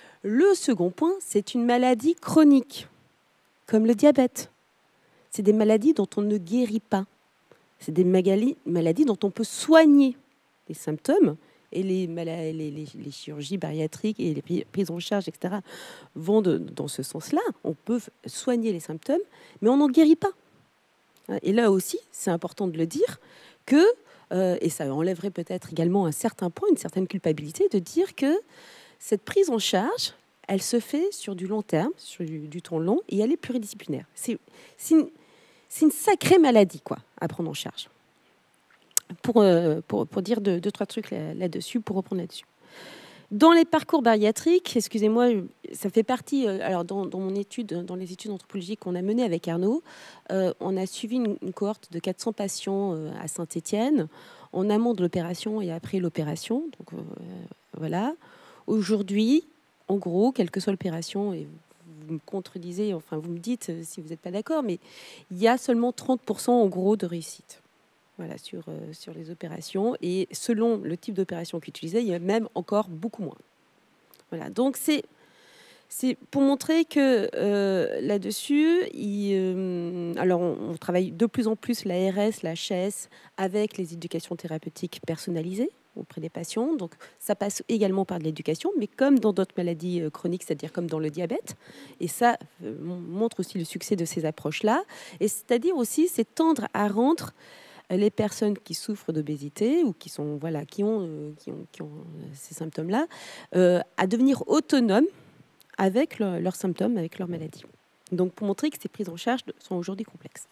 Le second point, c'est une maladie chronique, comme le diabète. C'est des maladies dont on ne guérit pas. C'est des maladies dont on peut soigner les symptômes et les, les, les, les chirurgies bariatriques et les prises en charge, et cetera, vont de, dans ce sens-là. On peut soigner les symptômes, mais on n'en guérit pas. Et là aussi, c'est important de le dire, que, euh, et ça enlèverait peut-être également un certain point, une certaine culpabilité, de dire que cette prise en charge, elle se fait sur du long terme, sur du, du temps long, et elle est pluridisciplinaire. C'est, c'est une, C'est une sacrée maladie, quoi, à prendre en charge. pour, euh, pour, pour dire deux, deux, trois trucs là, là-dessus, pour reprendre là-dessus. Dans les parcours bariatriques, excusez-moi, ça fait partie, euh, alors dans, dans mon étude, dans les études anthropologiques qu'on a menées avec Arnaud, euh, on a suivi une, une cohorte de quatre cents patients euh, à Saint-Étienne, en amont de l'opération et après l'opération. Donc euh, voilà. Aujourd'hui, en gros, quelle que soit l'opération, et vous me contredisez, enfin vous me dites si vous n'êtes pas d'accord, mais il y a seulement trente pour cent en gros de réussite. Voilà, sur, euh, sur les opérations. Et selon le type d'opération qu'utilisait, il y a même encore beaucoup moins. Voilà, donc c'est, c'est pour montrer que euh, là-dessus, il, euh, alors on, on travaille de plus en plus l'A R S, l'H S, avec les éducations thérapeutiques personnalisées auprès des patients. Donc ça passe également par de l'éducation, mais comme dans d'autres maladies euh, chroniques, c'est-à-dire comme dans le diabète. Et ça euh, montre aussi le succès de ces approches-là. Et c'est-à-dire aussi, c'est tendre à rendre les personnes qui souffrent d'obésité ou qui sont voilà qui ont euh, qui ont, qui ont ces symptômes-là euh, à devenir autonomes avec le, leurs symptômes, avec leur maladie. Donc pour montrer que ces prises en charge sont aujourd'hui complexes.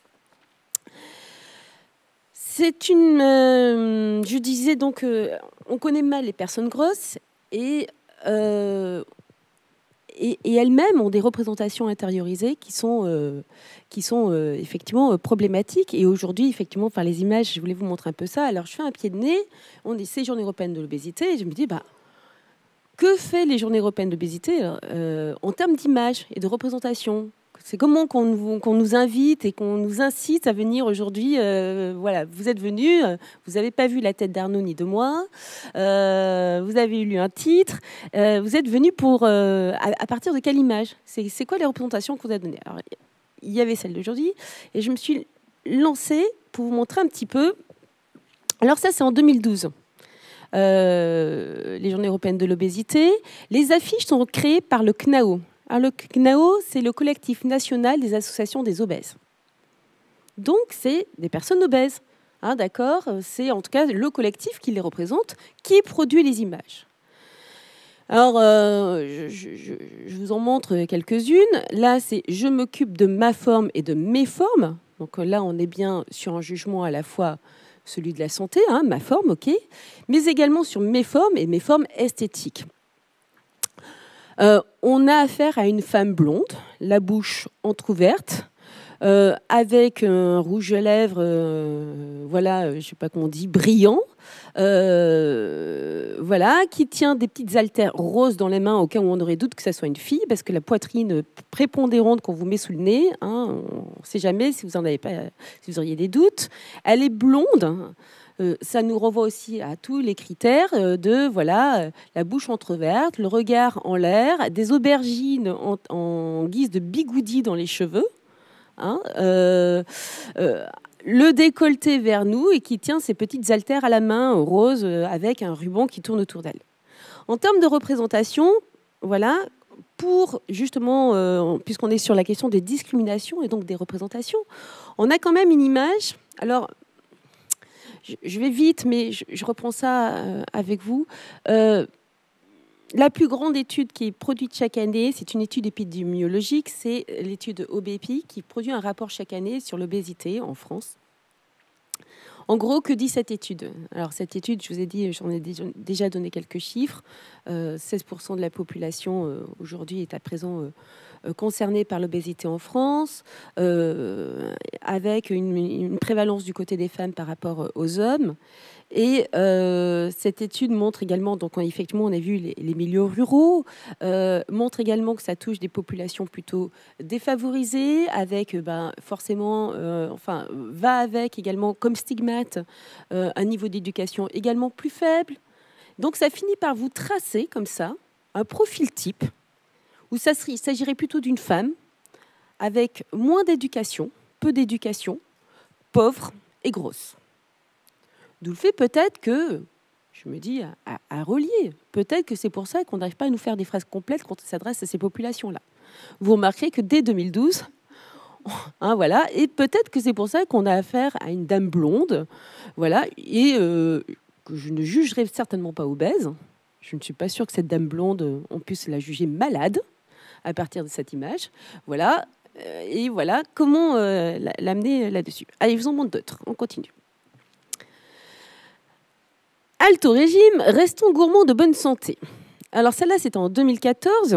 C'est une, euh, je disais donc, euh, on connaît mal les personnes grosses et euh, Et, et elles-mêmes ont des représentations intériorisées qui sont, euh, qui sont euh, effectivement euh, problématiques. Et aujourd'hui, effectivement, par les images, je voulais vous montrer un peu ça. Alors, je fais un pied de nez. On dit c'est Journée européenne de l'obésité. Et je me dis, bah, que fait les Journées européennes de l'obésité euh, en termes d'image et de représentation? C'est comment qu'on nous, qu'on nous invite et qu'on nous incite à venir aujourd'hui. Euh, voilà, vous êtes venus, vous n'avez pas vu la tête d'Arnaud ni de moi, euh, vous avez lu un titre, euh, vous êtes venus pour euh, à, à partir de quelle image? C'est, c'est quoi les représentations qu'on vous a données? Alors, il y avait celle d'aujourd'hui et je me suis lancée pour vous montrer un petit peu. Alors ça, c'est en deux mille douze. Euh, les Journées européennes de l'obésité. Les affiches sont créées par le C N A O. Alors, le C N A O, c'est le collectif national des associations des obèses. Donc, c'est des personnes obèses. Hein, d'accord ? C'est en tout cas le collectif qui les représente, qui produit les images. Alors, euh, je, je, je vous en montre quelques-unes. Là, c'est « Je m'occupe de ma forme et de mes formes ». Donc là, on est bien sur un jugement à la fois celui de la santé, hein, ma forme, ok, mais également sur mes formes et mes formes esthétiques. Euh, on a affaire à une femme blonde, la bouche entrouverte, euh, avec un rouge à lèvres, euh, voilà, je ne sais pas comment on dit, brillant, euh, voilà, qui tient des petites haltères roses dans les mains au cas où on aurait doute que ça soit une fille, parce que la poitrine prépondérante qu'on vous met sous le nez, hein, on ne sait jamais si vous en avez pas, si vous auriez des doutes. Elle est blonde. Hein. Euh, ça nous renvoie aussi à tous les critères euh, de voilà, euh, la bouche entrouverte, le regard en l'air, des aubergines en, en guise de bigoudi dans les cheveux, hein, euh, euh, le décolleté vers nous et qui tient ses petites haltères à la main rose euh, avec un ruban qui tourne autour d'elle. En termes de représentation, voilà, pour justement, euh, puisqu'on est sur la question des discriminations et donc des représentations, on a quand même une image. Alors, je vais vite, mais je reprends ça avec vous. Euh, la plus grande étude qui est produite chaque année, c'est une étude épidémiologique, c'est l'étude O B E P I qui produit un rapport chaque année sur l'obésité en France. En gros, que dit cette étude? Alors, cette étude, je vous ai dit, j'en ai déjà donné quelques chiffres. Euh, seize pour cent de la population euh, aujourd'hui est à présent euh, concernée par l'obésité en France, euh, avec une, une prévalence du côté des femmes par rapport aux hommes. Et euh, cette étude montre également, donc effectivement, on a vu les, les milieux ruraux, euh, montre également que ça touche des populations plutôt défavorisées, avec ben, forcément, euh, enfin, va avec également comme stigmate euh, un niveau d'éducation également plus faible. Donc ça finit par vous tracer comme ça un profil type où ça serait, il s'agirait plutôt d'une femme avec moins d'éducation, peu d'éducation, pauvre et grosse. D'où le fait peut-être que, je me dis, à, à relier, peut-être que c'est pour ça qu'on n'arrive pas à nous faire des phrases complètes quand on s'adresse à ces populations-là. Vous remarquerez que dès deux mille douze, hein, voilà, et peut-être que c'est pour ça qu'on a affaire à une dame blonde, voilà, et euh, que je ne jugerai certainement pas obèse. Je ne suis pas sûre que cette dame blonde, on puisse la juger malade à partir de cette image. Voilà, et voilà comment euh, l'amener là-dessus. Allez, je vous en montre d'autres, on continue. Halte au régime, restons gourmands de bonne santé. Alors celle-là, c'était en deux mille quatorze.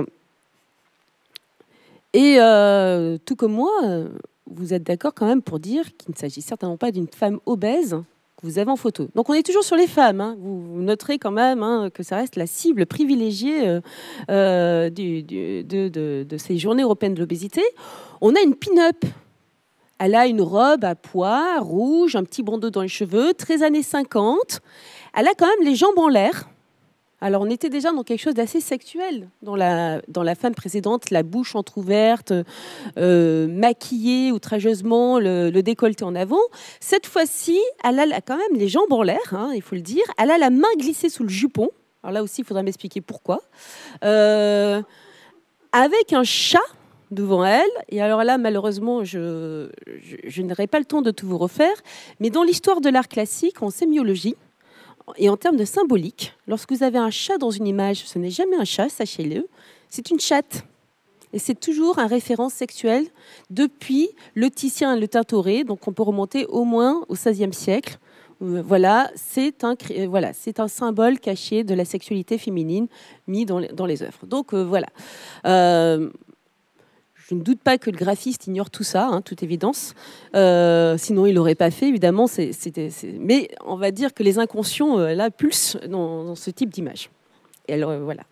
Et euh, tout comme moi, vous êtes d'accord quand même pour dire qu'il ne s'agit certainement pas d'une femme obèse que vous avez en photo. Donc on est toujours sur les femmes. Hein. Vous, vous noterez quand même hein, que ça reste la cible privilégiée euh, euh, du, du, de, de, de ces journées européennes de l'obésité. On a une pin-up. Elle a une robe à pois, rouge, un petit bandeau dans les cheveux, très années cinquante. Elle a quand même les jambes en l'air. Alors, on était déjà dans quelque chose d'assez sexuel dans la, dans la femme précédente, la bouche entrouverte, euh, maquillée outrageusement, le, le décolleté en avant. Cette fois-ci, elle a quand même les jambes en l'air, hein, il faut le dire. Elle a la main glissée sous le jupon. Alors là aussi, il faudra m'expliquer pourquoi. Euh, avec un chat devant elle. Et alors là, malheureusement, je, je, je n'aurai pas le temps de tout vous refaire. Mais dans l'histoire de l'art classique, en sémiologie, et en termes de symbolique, lorsque vous avez un chat dans une image, ce n'est jamais un chat, sachez-le, c'est une chatte. Et c'est toujours un référence sexuelle depuis le Titien et le Tintoret, donc on peut remonter au moins au seizième siècle. Voilà, c'est un, voilà, c'est un symbole caché de la sexualité féminine mis dans les, dans les œuvres. Donc euh, voilà. Euh, Je ne doute pas que le graphiste ignore tout ça, hein, toute évidence. Euh, sinon, il ne l'aurait pas fait, évidemment. C'est, c'est, c'est... Mais on va dire que les inconscients, euh, là, pulsent dans, dans ce type d'image. Et alors, euh, voilà.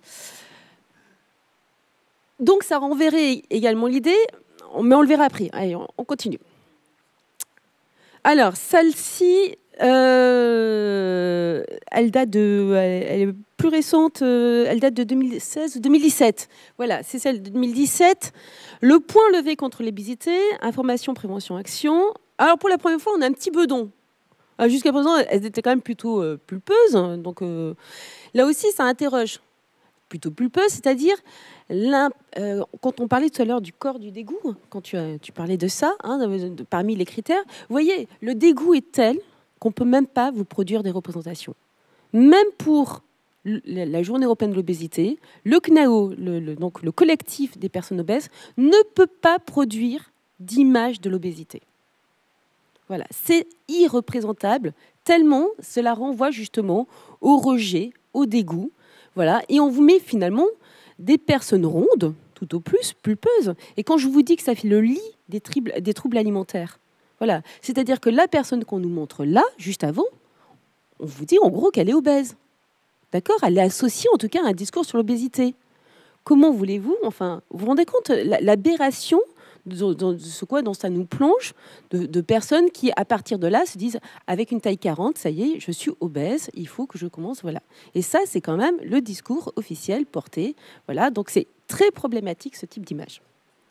Donc, ça renverrait également l'idée, mais on le verra après. Allez, on, on continue. Alors, celle-ci, euh, elle date de... Elle est plus récente, euh, elle date de deux mille seize ou deux mille dix-sept. Voilà, c'est celle de deux mille dix-sept. Le point levé contre l'obésité, information, prévention, action. Alors, pour la première fois, on a un petit bedon. Alors, jusqu'à présent, elles étaient quand même plutôt euh, pulpeuses. Donc, euh, là aussi, ça interroge. Plutôt pulpeuse, c'est-à-dire euh, quand on parlait tout à l'heure du corps du dégoût, quand tu, as, tu parlais de ça, hein, de, de, parmi les critères, vous voyez, le dégoût est tel qu'on ne peut même pas vous produire des représentations. Même pour la Journée européenne de l'obésité, le C N A O, le, le, donc le collectif des personnes obèses, ne peut pas produire d'image de l'obésité. Voilà, c'est irreprésentable, tellement cela renvoie justement au rejet, au dégoût. Voilà, et on vous met finalement des personnes rondes, tout au plus, pulpeuses. Et quand je vous dis que ça fait le lit des, tribles, des troubles alimentaires, voilà, c'est-à-dire que la personne qu'on nous montre là, juste avant, on vous dit en gros qu'elle est obèse. D'accord ? Elle est associée en tout cas à un discours sur l'obésité. Comment voulez-vous, enfin, vous vous rendez compte l'aberration de, de, de ce quoi dont ça nous plonge, de, de personnes qui, à partir de là, se disent avec une taille quarante, ça y est, je suis obèse, il faut que je commence, voilà. Et ça, c'est quand même le discours officiel porté, voilà. Donc c'est très problématique ce type d'image.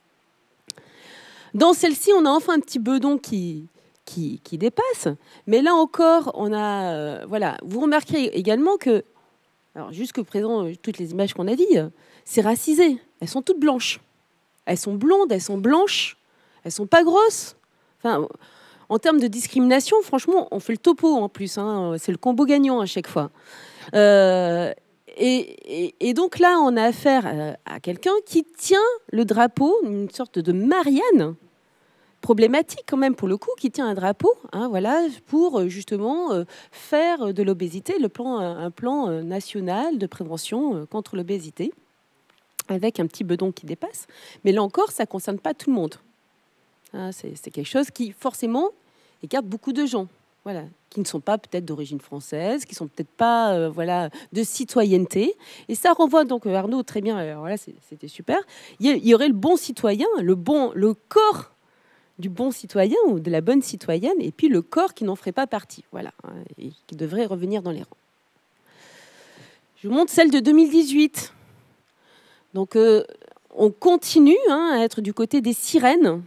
Dans celle-ci, on a enfin un petit bedon qui qui, qui dépasse, mais là encore, on a, euh, voilà. Vous remarquerez également que, alors jusqu'à présent, toutes les images qu'on a dit, c'est racisé, elles sont toutes blanches. Elles sont blondes, elles sont blanches, elles sont pas grosses. Enfin, en termes de discrimination, franchement, on fait le topo en plus. Hein, c'est le combo gagnant à chaque fois. Euh, et, et, et donc là, on a affaire à, à quelqu'un qui tient le drapeau, une sorte de Marianne, problématique quand même pour le coup, qui tient un drapeau, hein, voilà, pour justement euh, faire de l'obésité le plan, un plan national de prévention contre l'obésité, avec un petit bedon qui dépasse. Mais là encore, ça ne concerne pas tout le monde. Hein, c'est, c'est quelque chose qui, forcément, écarte beaucoup de gens, voilà, qui ne sont pas peut-être d'origine française, qui ne sont peut-être pas euh, voilà, de citoyenneté. Et ça renvoie donc, Arnaud, très bien, alors voilà, c'est, c'était super. Il y, y aurait le bon citoyen, le, bon, le corps du bon citoyen ou de la bonne citoyenne, et puis le corps qui n'en ferait pas partie, voilà, hein, et qui devrait revenir dans les rangs. Je vous montre celle de deux mille dix-huit. Donc, euh, on continue hein, à être du côté des sirènes,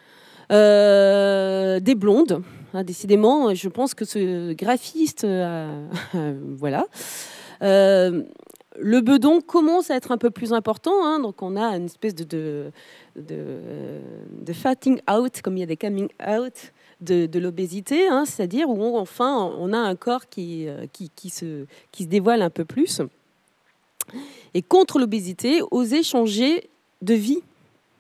euh, des blondes. Hein, décidément, je pense que ce graphiste, euh, voilà. Euh, le bedon commence à être un peu plus important. Hein, donc, on a une espèce de, de, de, de fatting out, comme il y a des coming out de, de l'obésité, hein, c'est-à-dire où on, enfin, on a un corps qui, qui, qui, se, qui se dévoile un peu plus. Et contre l'obésité, oser changer de vie. D'accord ?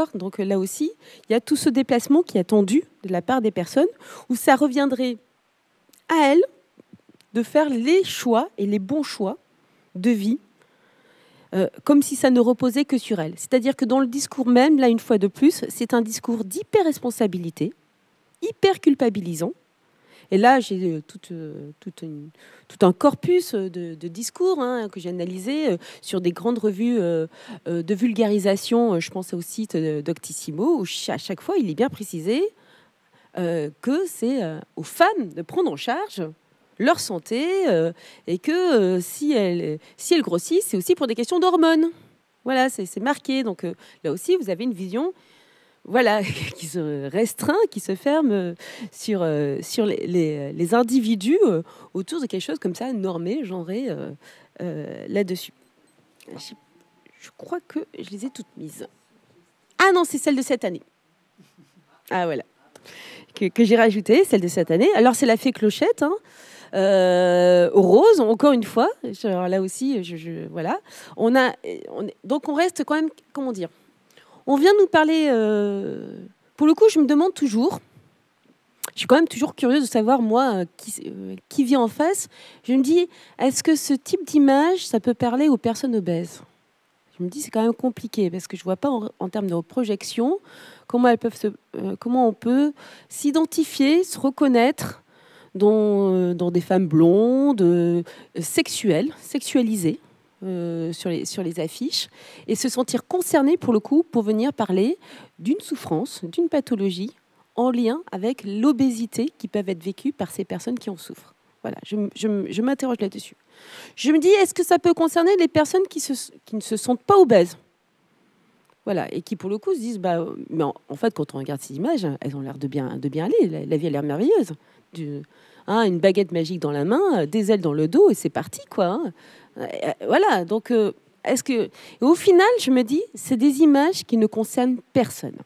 Donc là aussi, il y a tout ce déplacement qui est attendu de la part des personnes, où ça reviendrait à elles de faire les choix et les bons choix de vie, euh, comme si ça ne reposait que sur elles. C'est-à-dire que dans le discours même, là, une fois de plus, c'est un discours d'hyper-responsabilité, hyper culpabilisant. Et là, j'ai tout, euh, tout, une, tout un corpus de, de discours hein, que j'ai analysé euh, sur des grandes revues euh, euh, de vulgarisation. Je pense au site d'Octissimo, où à chaque fois, il est bien précisé euh, que c'est euh, aux femmes de prendre en charge leur santé euh, et que euh, si elles si elles grossissent, c'est aussi pour des questions d'hormones. Voilà, c'est marqué. Donc euh, là aussi, vous avez une vision... Voilà, qui se restreint, qui se ferme sur, euh, sur les, les, les individus euh, autour de quelque chose comme ça, normé, genré, euh, euh, là-dessus. Je, je crois que je les ai toutes mises. Ah non, c'est celle de cette année. Ah voilà, que, que j'ai rajouté, celle de cette année. Alors c'est la fée Clochette, hein, euh, rose, encore une fois. Alors, là aussi, je, je, voilà. On a, on, donc on reste quand même, comment dire, on vient nous parler... Euh, pour le coup, je me demande toujours... Je suis quand même toujours curieuse de savoir, moi, qui, euh, qui vient en face. Je me dis, est-ce que ce type d'image, ça peut parler aux personnes obèses? Je me dis, c'est quand même compliqué, parce que je ne vois pas, en, en termes de projection, comment, elles peuvent se, euh, comment on peut s'identifier, se reconnaître dans, euh, dans des femmes blondes, euh, sexuelles, sexualisées. Euh, sur, les, sur les affiches et se sentir concerné pour le coup pour venir parler d'une souffrance, d'une pathologie en lien avec l'obésité qui peuvent être vécues par ces personnes qui en souffrent. Voilà, je, je, je m'interroge là-dessus. Je me dis, est-ce que ça peut concerner les personnes qui, se, qui ne se sentent pas obèses? Voilà, et qui pour le coup se disent, bah, mais en, en fait, quand on regarde ces images, elles ont l'air de bien, de bien aller, la, la vie a l'air merveilleuse. Du, hein, une baguette magique dans la main, des ailes dans le dos et c'est parti, quoi. Hein. Voilà, donc euh, est-ce que... Et au final, je me dis, c'est des images qui ne concernent personne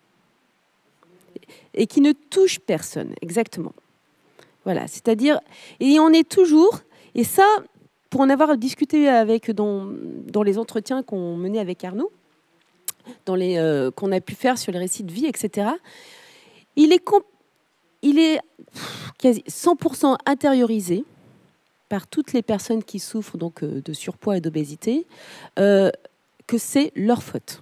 et qui ne touchent personne, exactement. Voilà, c'est-à-dire... Et on est toujours... Et ça, pour en avoir discuté avec dans, dans les entretiens qu'on menait avec Arnaud, dans les euh, qu'on a pu faire sur les récits de vie, et cetera, il est, comp... il est pff, quasi cent pour cent intériorisé par toutes les personnes qui souffrent donc euh, de surpoids et d'obésité, euh, que c'est leur faute.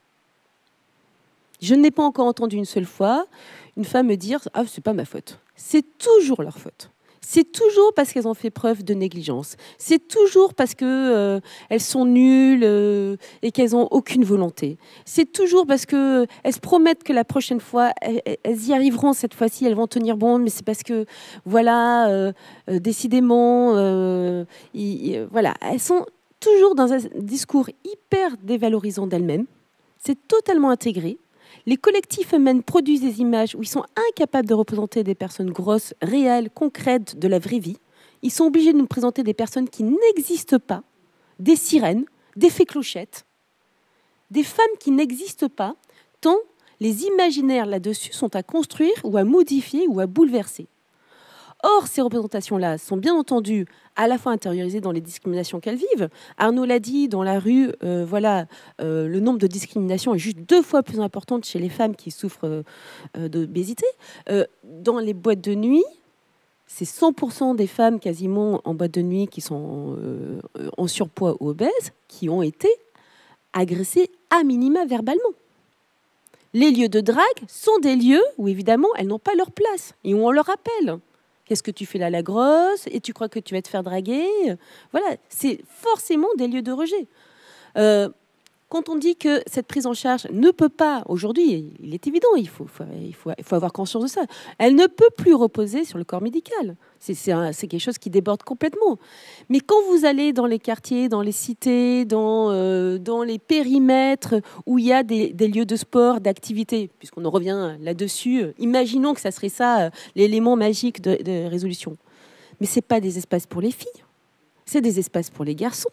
Je n'ai pas encore entendu une seule fois une femme me dire « Ah, c'est pas ma faute ». C'est toujours leur faute. C'est toujours parce qu'elles ont fait preuve de négligence. C'est toujours parce qu'elles euh, sont nulles euh, et qu'elles n'ont aucune volonté. C'est toujours parce qu'elles se promettent que la prochaine fois, elles, elles y arriveront cette fois-ci, elles vont tenir bon, mais c'est parce que, voilà, euh, euh, décidément, euh, y, y, voilà, elles sont toujours dans un discours hyper dévalorisant d'elles-mêmes. C'est totalement intégré. Les collectifs eux-mêmes produisent des images où ils sont incapables de représenter des personnes grosses, réelles, concrètes, de la vraie vie. Ils sont obligés de nous présenter des personnes qui n'existent pas, des sirènes, des fées clochettes, des femmes qui n'existent pas, tant les imaginaires là-dessus sont à construire ou à modifier ou à bouleverser. Or, ces représentations-là sont bien entendu à la fois intériorisées dans les discriminations qu'elles vivent. Arnaud l'a dit, dans la rue, euh, voilà, euh, le nombre de discriminations est juste deux fois plus important chez les femmes qui souffrent euh, d'obésité. Euh, dans les boîtes de nuit, c'est cent pour cent des femmes quasiment en boîte de nuit qui sont euh, en surpoids ou obèses qui ont été agressées à minima verbalement. Les lieux de drague sont des lieux où évidemment elles n'ont pas leur place et où on leur rappelle. Qu'est-ce que tu fais là, la grosse? Et tu crois que tu vas te faire draguer? Voilà, c'est forcément des lieux de rejet. Euh, quand on dit que cette prise en charge ne peut pas, aujourd'hui, il est évident, il faut, faut, il faut, il faut avoir conscience de ça, elle ne peut plus reposer sur le corps médical. C'est quelque chose qui déborde complètement. Mais quand vous allez dans les quartiers, dans les cités, dans, euh, dans les périmètres où il y a des, des lieux de sport, d'activité, puisqu'on en revient là-dessus, euh, imaginons que ça serait ça, euh, l'élément magique de, de résolution. Mais ce n'est pas des espaces pour les filles, c'est des espaces pour les garçons.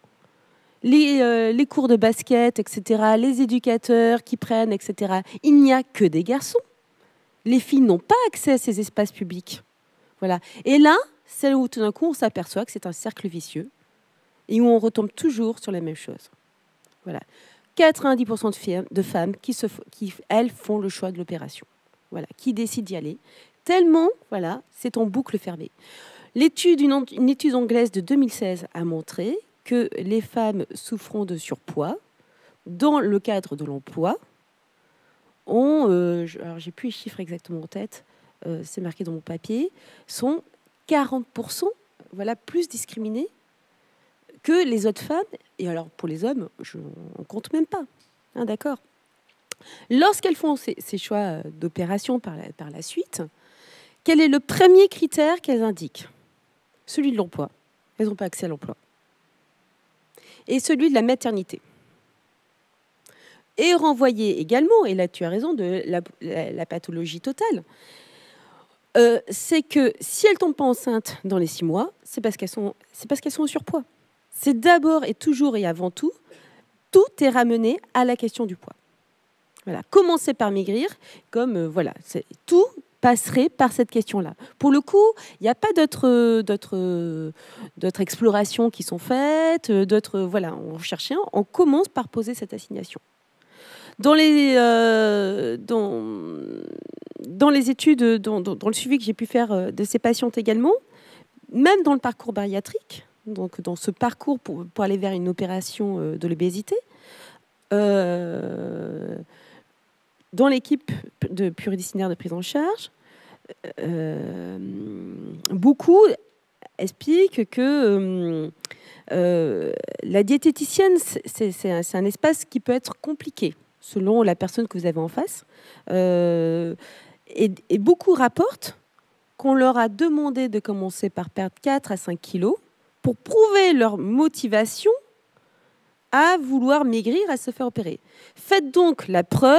Les, euh, les cours de basket, et cetera, les éducateurs qui prennent, et cetera. Il n'y a que des garçons. Les filles n'ont pas accès à ces espaces publics. Voilà. Et là, c'est où tout d'un coup, on s'aperçoit que c'est un cercle vicieux et où on retombe toujours sur la même chose. Voilà. quatre-vingt-dix pour cent de, filles, de femmes qui, se, qui, elles, font le choix de l'opération. Voilà. Qui décident d'y aller. Tellement, voilà, c'est en boucle fermée. L'étude, une, une étude anglaise de deux mille seize a montré que les femmes souffrant de surpoids, dans le cadre de l'emploi, ont, euh, alors j'ai plus les chiffres exactement en tête, euh, c'est marqué dans mon papier, sont quarante pour cent voilà, plus discriminées que les autres femmes. Et alors pour les hommes, je, on ne compte même pas. Hein, d'accord. Lorsqu'elles font ces, ces choix d'opération par la, par la suite, quel est le premier critère qu'elles indiquent? Celui de l'emploi. Elles n'ont pas accès à l'emploi. Et celui de la maternité. Et renvoyer également, et là tu as raison, de la, la, la pathologie totale, euh, c'est que si elles ne tombent pas enceintes dans les six mois, c'est parce qu'elles sont, c'est parce qu'elles sont au surpoids. C'est d'abord et toujours et avant tout, tout est ramené à la question du poids. Voilà, commencer par maigrir, comme euh, voilà, c'est, tout passerait par cette question-là. Pour le coup, il n'y a pas d'autres, d'autres, d'autres explorations qui sont faites, d'autres, voilà, on cherche rien, on commence par poser cette assignation. Dans les, euh, dans, dans les études, dans, dans, dans le suivi que j'ai pu faire de ces patientes également, même dans le parcours bariatrique, donc dans ce parcours pour, pour aller vers une opération de l'obésité, euh, dans l'équipe de pluridisciplinaire de prise en charge, euh, beaucoup expliquent que euh, la diététicienne, c'est, c'est, un, c'est un espace qui peut être compliqué selon la personne que vous avez en face. Euh, et, et beaucoup rapportent qu'on leur a demandé de commencer par perdre quatre à cinq kilos pour prouver leur motivation à vouloir maigrir, à se faire opérer. Faites donc la preuve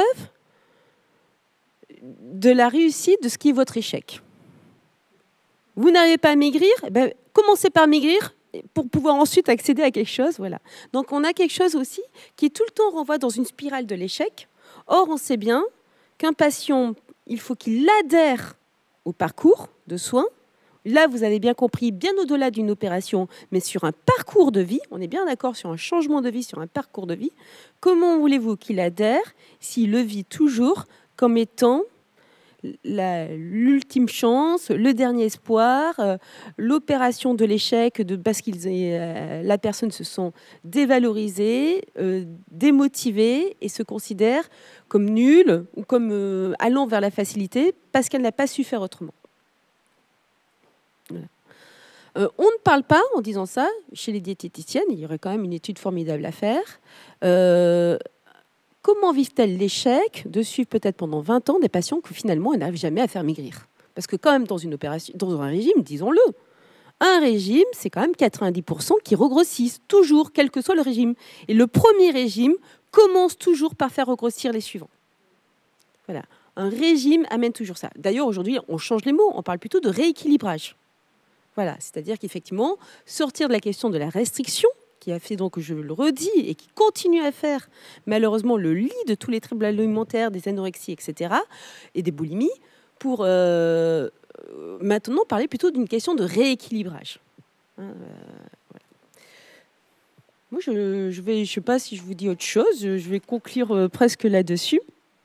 de la réussite de ce qui est votre échec. Vous n'arrivez pas à maigrir, eh ben, commencez par maigrir pour pouvoir ensuite accéder à quelque chose. Voilà. Donc on a quelque chose aussi qui tout le temps renvoie dans une spirale de l'échec. Or, on sait bien qu'un patient, il faut qu'il adhère au parcours de soins. Là, vous avez bien compris, bien au-delà d'une opération, mais sur un parcours de vie, on est bien d'accord sur un changement de vie, sur un parcours de vie. Comment voulez-vous qu'il adhère s'il le vit toujours comme étant la, l'ultime chance, le dernier espoir, euh, l'opération de l'échec de, parce que euh, la personne se sent dévalorisée, euh, démotivée et se considère comme nulle ou comme euh, allant vers la facilité parce qu'elle n'a pas su faire autrement. Voilà. Euh, on ne parle pas, en disant ça, chez les diététiciennes, il y aurait quand même une étude formidable à faire. Euh, Comment vivent-elles l'échec de suivre peut-être pendant vingt ans des patients que finalement elles n'arrivent jamais à faire maigrir? Parce que quand même dans une opération, dans un régime, disons-le, un régime, c'est quand même quatre-vingt-dix pour cent qui regrossissent, toujours, quel que soit le régime. Et le premier régime commence toujours par faire regrossir les suivants. Voilà. Un régime amène toujours ça. D'ailleurs, aujourd'hui, on change les mots, on parle plutôt de rééquilibrage. Voilà, c'est-à-dire qu'effectivement, sortir de la question de la restriction, qui a fait, donc je le redis, et qui continue à faire malheureusement le lit de tous les troubles alimentaires, des anorexies, et cetera, et des boulimies, pour euh, maintenant parler plutôt d'une question de rééquilibrage. Hein, euh, voilà. Moi, je, je vais, je sais pas si je vous dis autre chose, je vais conclure euh, presque là-dessus.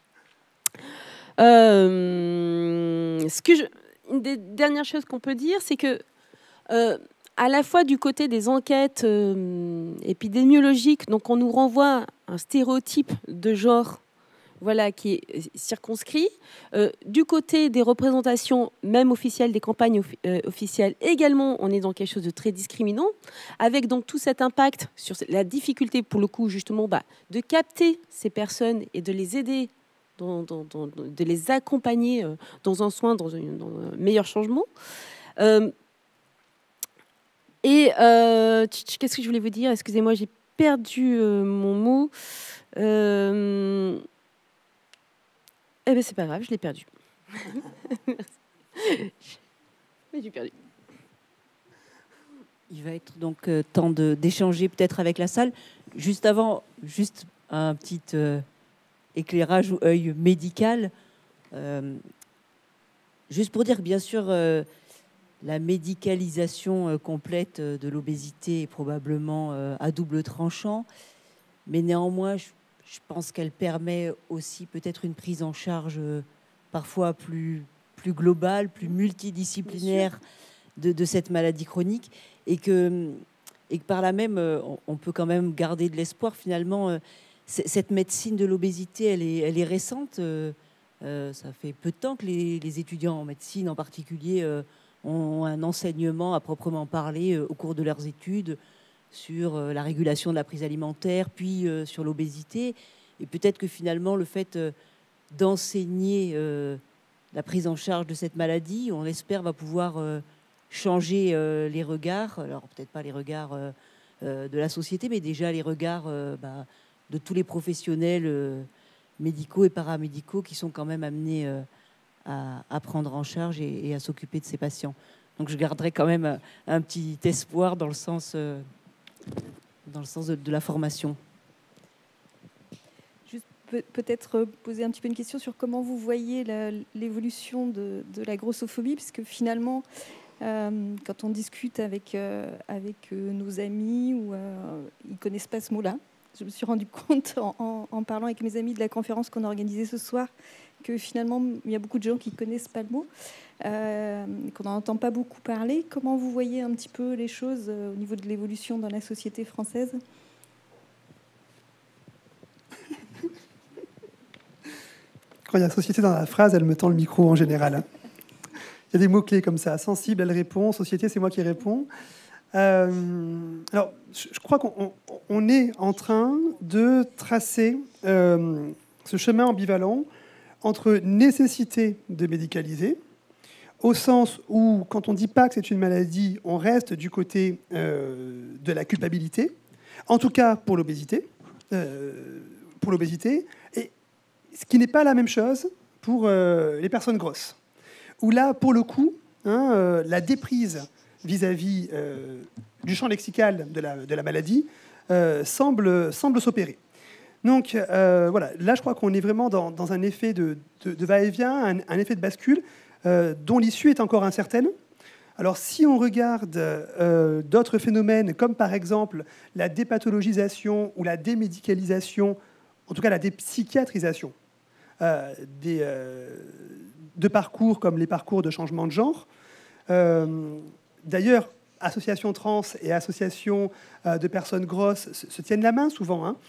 Euh, ce que je, une des dernières choses qu'on peut dire, c'est que euh, à la fois du côté des enquêtes euh, épidémiologiques, donc on nous renvoie un stéréotype de genre, voilà, qui est circonscrit. Euh, du côté des représentations, même officielles, des campagnes offi- euh, officielles, également, on est dans quelque chose de très discriminant, avec donc tout cet impact sur la difficulté, pour le coup, justement, bah, de capter ces personnes et de les aider, dans, dans, dans, de les accompagner euh, dans un soin, dans, une, dans un meilleur changement. Euh, Et euh, qu'est-ce que je voulais vous dire? Excusez-moi, j'ai perdu euh, mon mot. Euh... Eh bien, c'est pas grave, je l'ai perdu. Mais j'ai perdu.
Il va être donc euh, temps de, d'échanger peut-être avec la salle. Juste avant, juste un petit euh, éclairage ou œil médical. Euh, juste pour dire que bien sûr... Euh, la médicalisation euh, complète euh, de l'obésité est probablement euh, à double tranchant, mais néanmoins, je, je pense qu'elle permet aussi peut-être une prise en charge euh, parfois plus, plus globale, plus multidisciplinaire de, de cette maladie chronique, et que, et que par là même, on, on peut quand même garder de l'espoir. Finalement, cette médecine de l'obésité, elle est, elle est récente. Euh, ça fait peu de temps que les, les étudiants en médecine, en particulier, euh, ont un enseignement à proprement parler euh, au cours de leurs études sur euh, la régulation de la prise alimentaire, puis euh, sur l'obésité. Et peut-être que finalement, le fait euh, d'enseigner euh, la prise en charge de cette maladie, on l'espère, va pouvoir euh, changer euh, les regards. Alors peut-être pas les regards euh, euh, de la société, mais déjà les regards euh, bah, de tous les professionnels euh, médicaux et paramédicaux qui sont quand même amenés euh, à, à prendre en charge et, et à s'occuper de ces patients. Donc je garderai quand même un, un petit espoir dans le sens, euh, dans le sens de, de la formation.
Juste peut- peut-être poser un petit peu une question sur comment vous voyez la- l'évolution de, de la grossophobie, puisque finalement, euh, quand on discute avec, euh, avec euh, nos amis, ou, euh, ils ne connaissent pas ce mot-là. Je me suis rendu compte en, en, en parlant avec mes amis de la conférence qu'on a organisée ce soir que finalement, il y a beaucoup de gens qui ne connaissent pas le mot, euh, qu'on n'en entend pas beaucoup parler. Comment vous voyez un petit peu les choses euh, au niveau de l'évolution dans la société française ?
Quand il y a société dans la phrase, elle me tend le micro en général. Il y a des mots-clés comme ça. Sensible, elle répond. Société, c'est moi qui réponds. Euh, alors, je crois qu'on on est en train de tracer euh, ce chemin ambivalent entre nécessité de médicaliser, au sens où, quand on ne dit pas que c'est une maladie, on reste du côté euh, de la culpabilité, en tout cas pour l'obésité, euh, pour l'obésité, et ce qui n'est pas la même chose pour euh, les personnes grosses, où là, pour le coup, hein, euh, la déprise vis-à-vis euh, du champ lexical de la, de la maladie euh, semble, semble s'opérer. Donc euh, voilà, là je crois qu'on est vraiment dans, dans un effet de, de, de va-et-vient, un, un effet de bascule euh, dont l'issue est encore incertaine. Alors si on regarde euh, d'autres phénomènes comme par exemple la dépathologisation ou la démédicalisation, en tout cas la dépsychiatrisation euh, des, euh, de parcours comme les parcours de changement de genre, euh, d'ailleurs, associations trans et associations euh, de personnes grosses se, se tiennent la main souvent hein,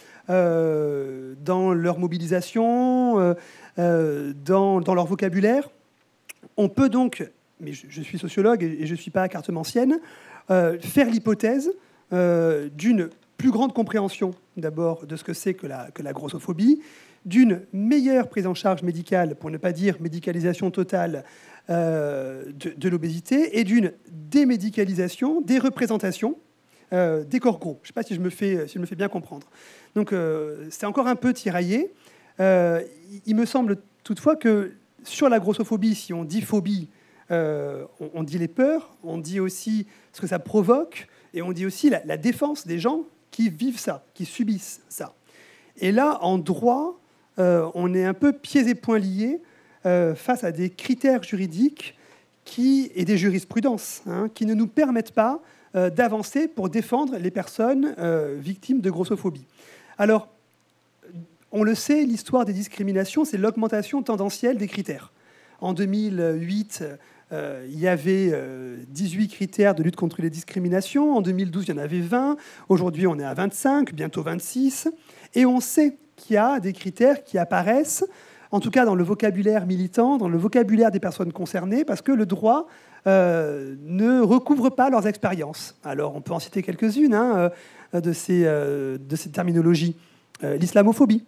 euh, dans leur mobilisation, euh, euh, dans, dans leur vocabulaire. On peut donc, mais je, je suis sociologue et, et je ne suis pas cartomancienne, euh, faire l'hypothèse euh, d'une plus grande compréhension d'abord de ce que c'est que la, que la grossophobie, d'une meilleure prise en charge médicale, pour ne pas dire médicalisation totale, Euh, de, de l'obésité, et d'une démédicalisation des représentations euh, des corps gros. Je ne sais pas si je me fais, si je me fais bien comprendre. Donc euh, c'est encore un peu tiraillé. Euh, il me semble toutefois que sur la grossophobie, si on dit phobie, euh, on, on dit les peurs, on dit aussi ce que ça provoque, et on dit aussi la, la défense des gens qui vivent ça, qui subissent ça. Et là, en droit, euh, on est un peu pieds et poings liés Euh, face à des critères juridiques qui, et des jurisprudences hein, qui ne nous permettent pas euh, d'avancer pour défendre les personnes euh, victimes de grossophobie. Alors, on le sait, l'histoire des discriminations, c'est l'augmentation tendancielle des critères. En deux mille huit, euh, il y avait euh, dix-huit critères de lutte contre les discriminations. En deux mille douze, il y en avait vingt. Aujourd'hui, on est à vingt-cinq, bientôt vingt-six. Et on sait qu'il y a des critères qui apparaissent, en tout cas dans le vocabulaire militant, dans le vocabulaire des personnes concernées, parce que le droit euh, ne recouvre pas leurs expériences. Alors, on peut en citer quelques-unes hein, de, ces, euh, de ces terminologies. Euh, l'islamophobie.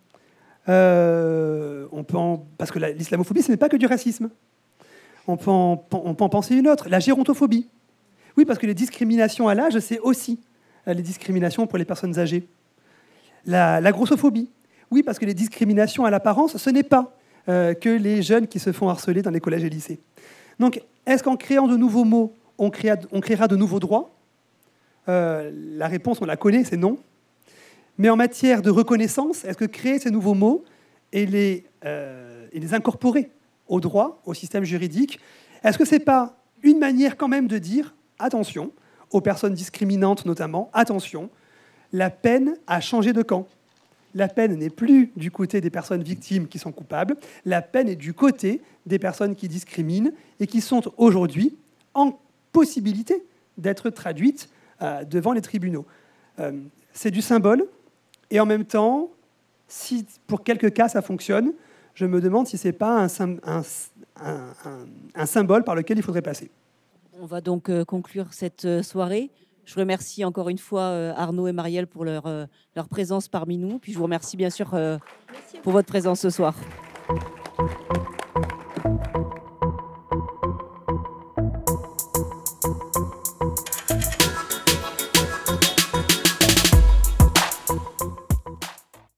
Euh, on peut en, parce que la, l'islamophobie, ce n'est pas que du racisme. On peut, en, on peut en penser une autre, la gérontophobie. Oui, parce que les discriminations à l'âge, c'est aussi les discriminations pour les personnes âgées. La, la grossophobie. Oui, parce que les discriminations à l'apparence, ce n'est pas euh, que les jeunes qui se font harceler dans les collèges et lycées. Donc, est-ce qu'en créant de nouveaux mots, on, créa, on créera de nouveaux droits ? euh, La réponse, on la connaît, c'est non. Mais en matière de reconnaissance, est-ce que créer ces nouveaux mots et les, euh, et les incorporer au droit, au système juridique, est-ce que ce n'est pas une manière quand même de dire, attention, aux personnes discriminantes notamment, attention, la peine a changé de camp. La peine n'est plus du côté des personnes victimes qui sont coupables, la peine est du côté des personnes qui discriminent et qui sont aujourd'hui, en possibilité d'être traduite euh, devant les tribunaux. Euh, c'est du symbole, et en même temps, si pour quelques cas ça fonctionne, je me demande si ce n'est pas un, un, un, un, un symbole par lequel il faudrait passer.
On va donc euh, conclure cette euh, soirée. Je remercie encore une fois euh, Arnaud et Marielle pour leur, euh, leur présence parmi nous. Puis je vous remercie bien sûr euh, pour votre présence ce soir.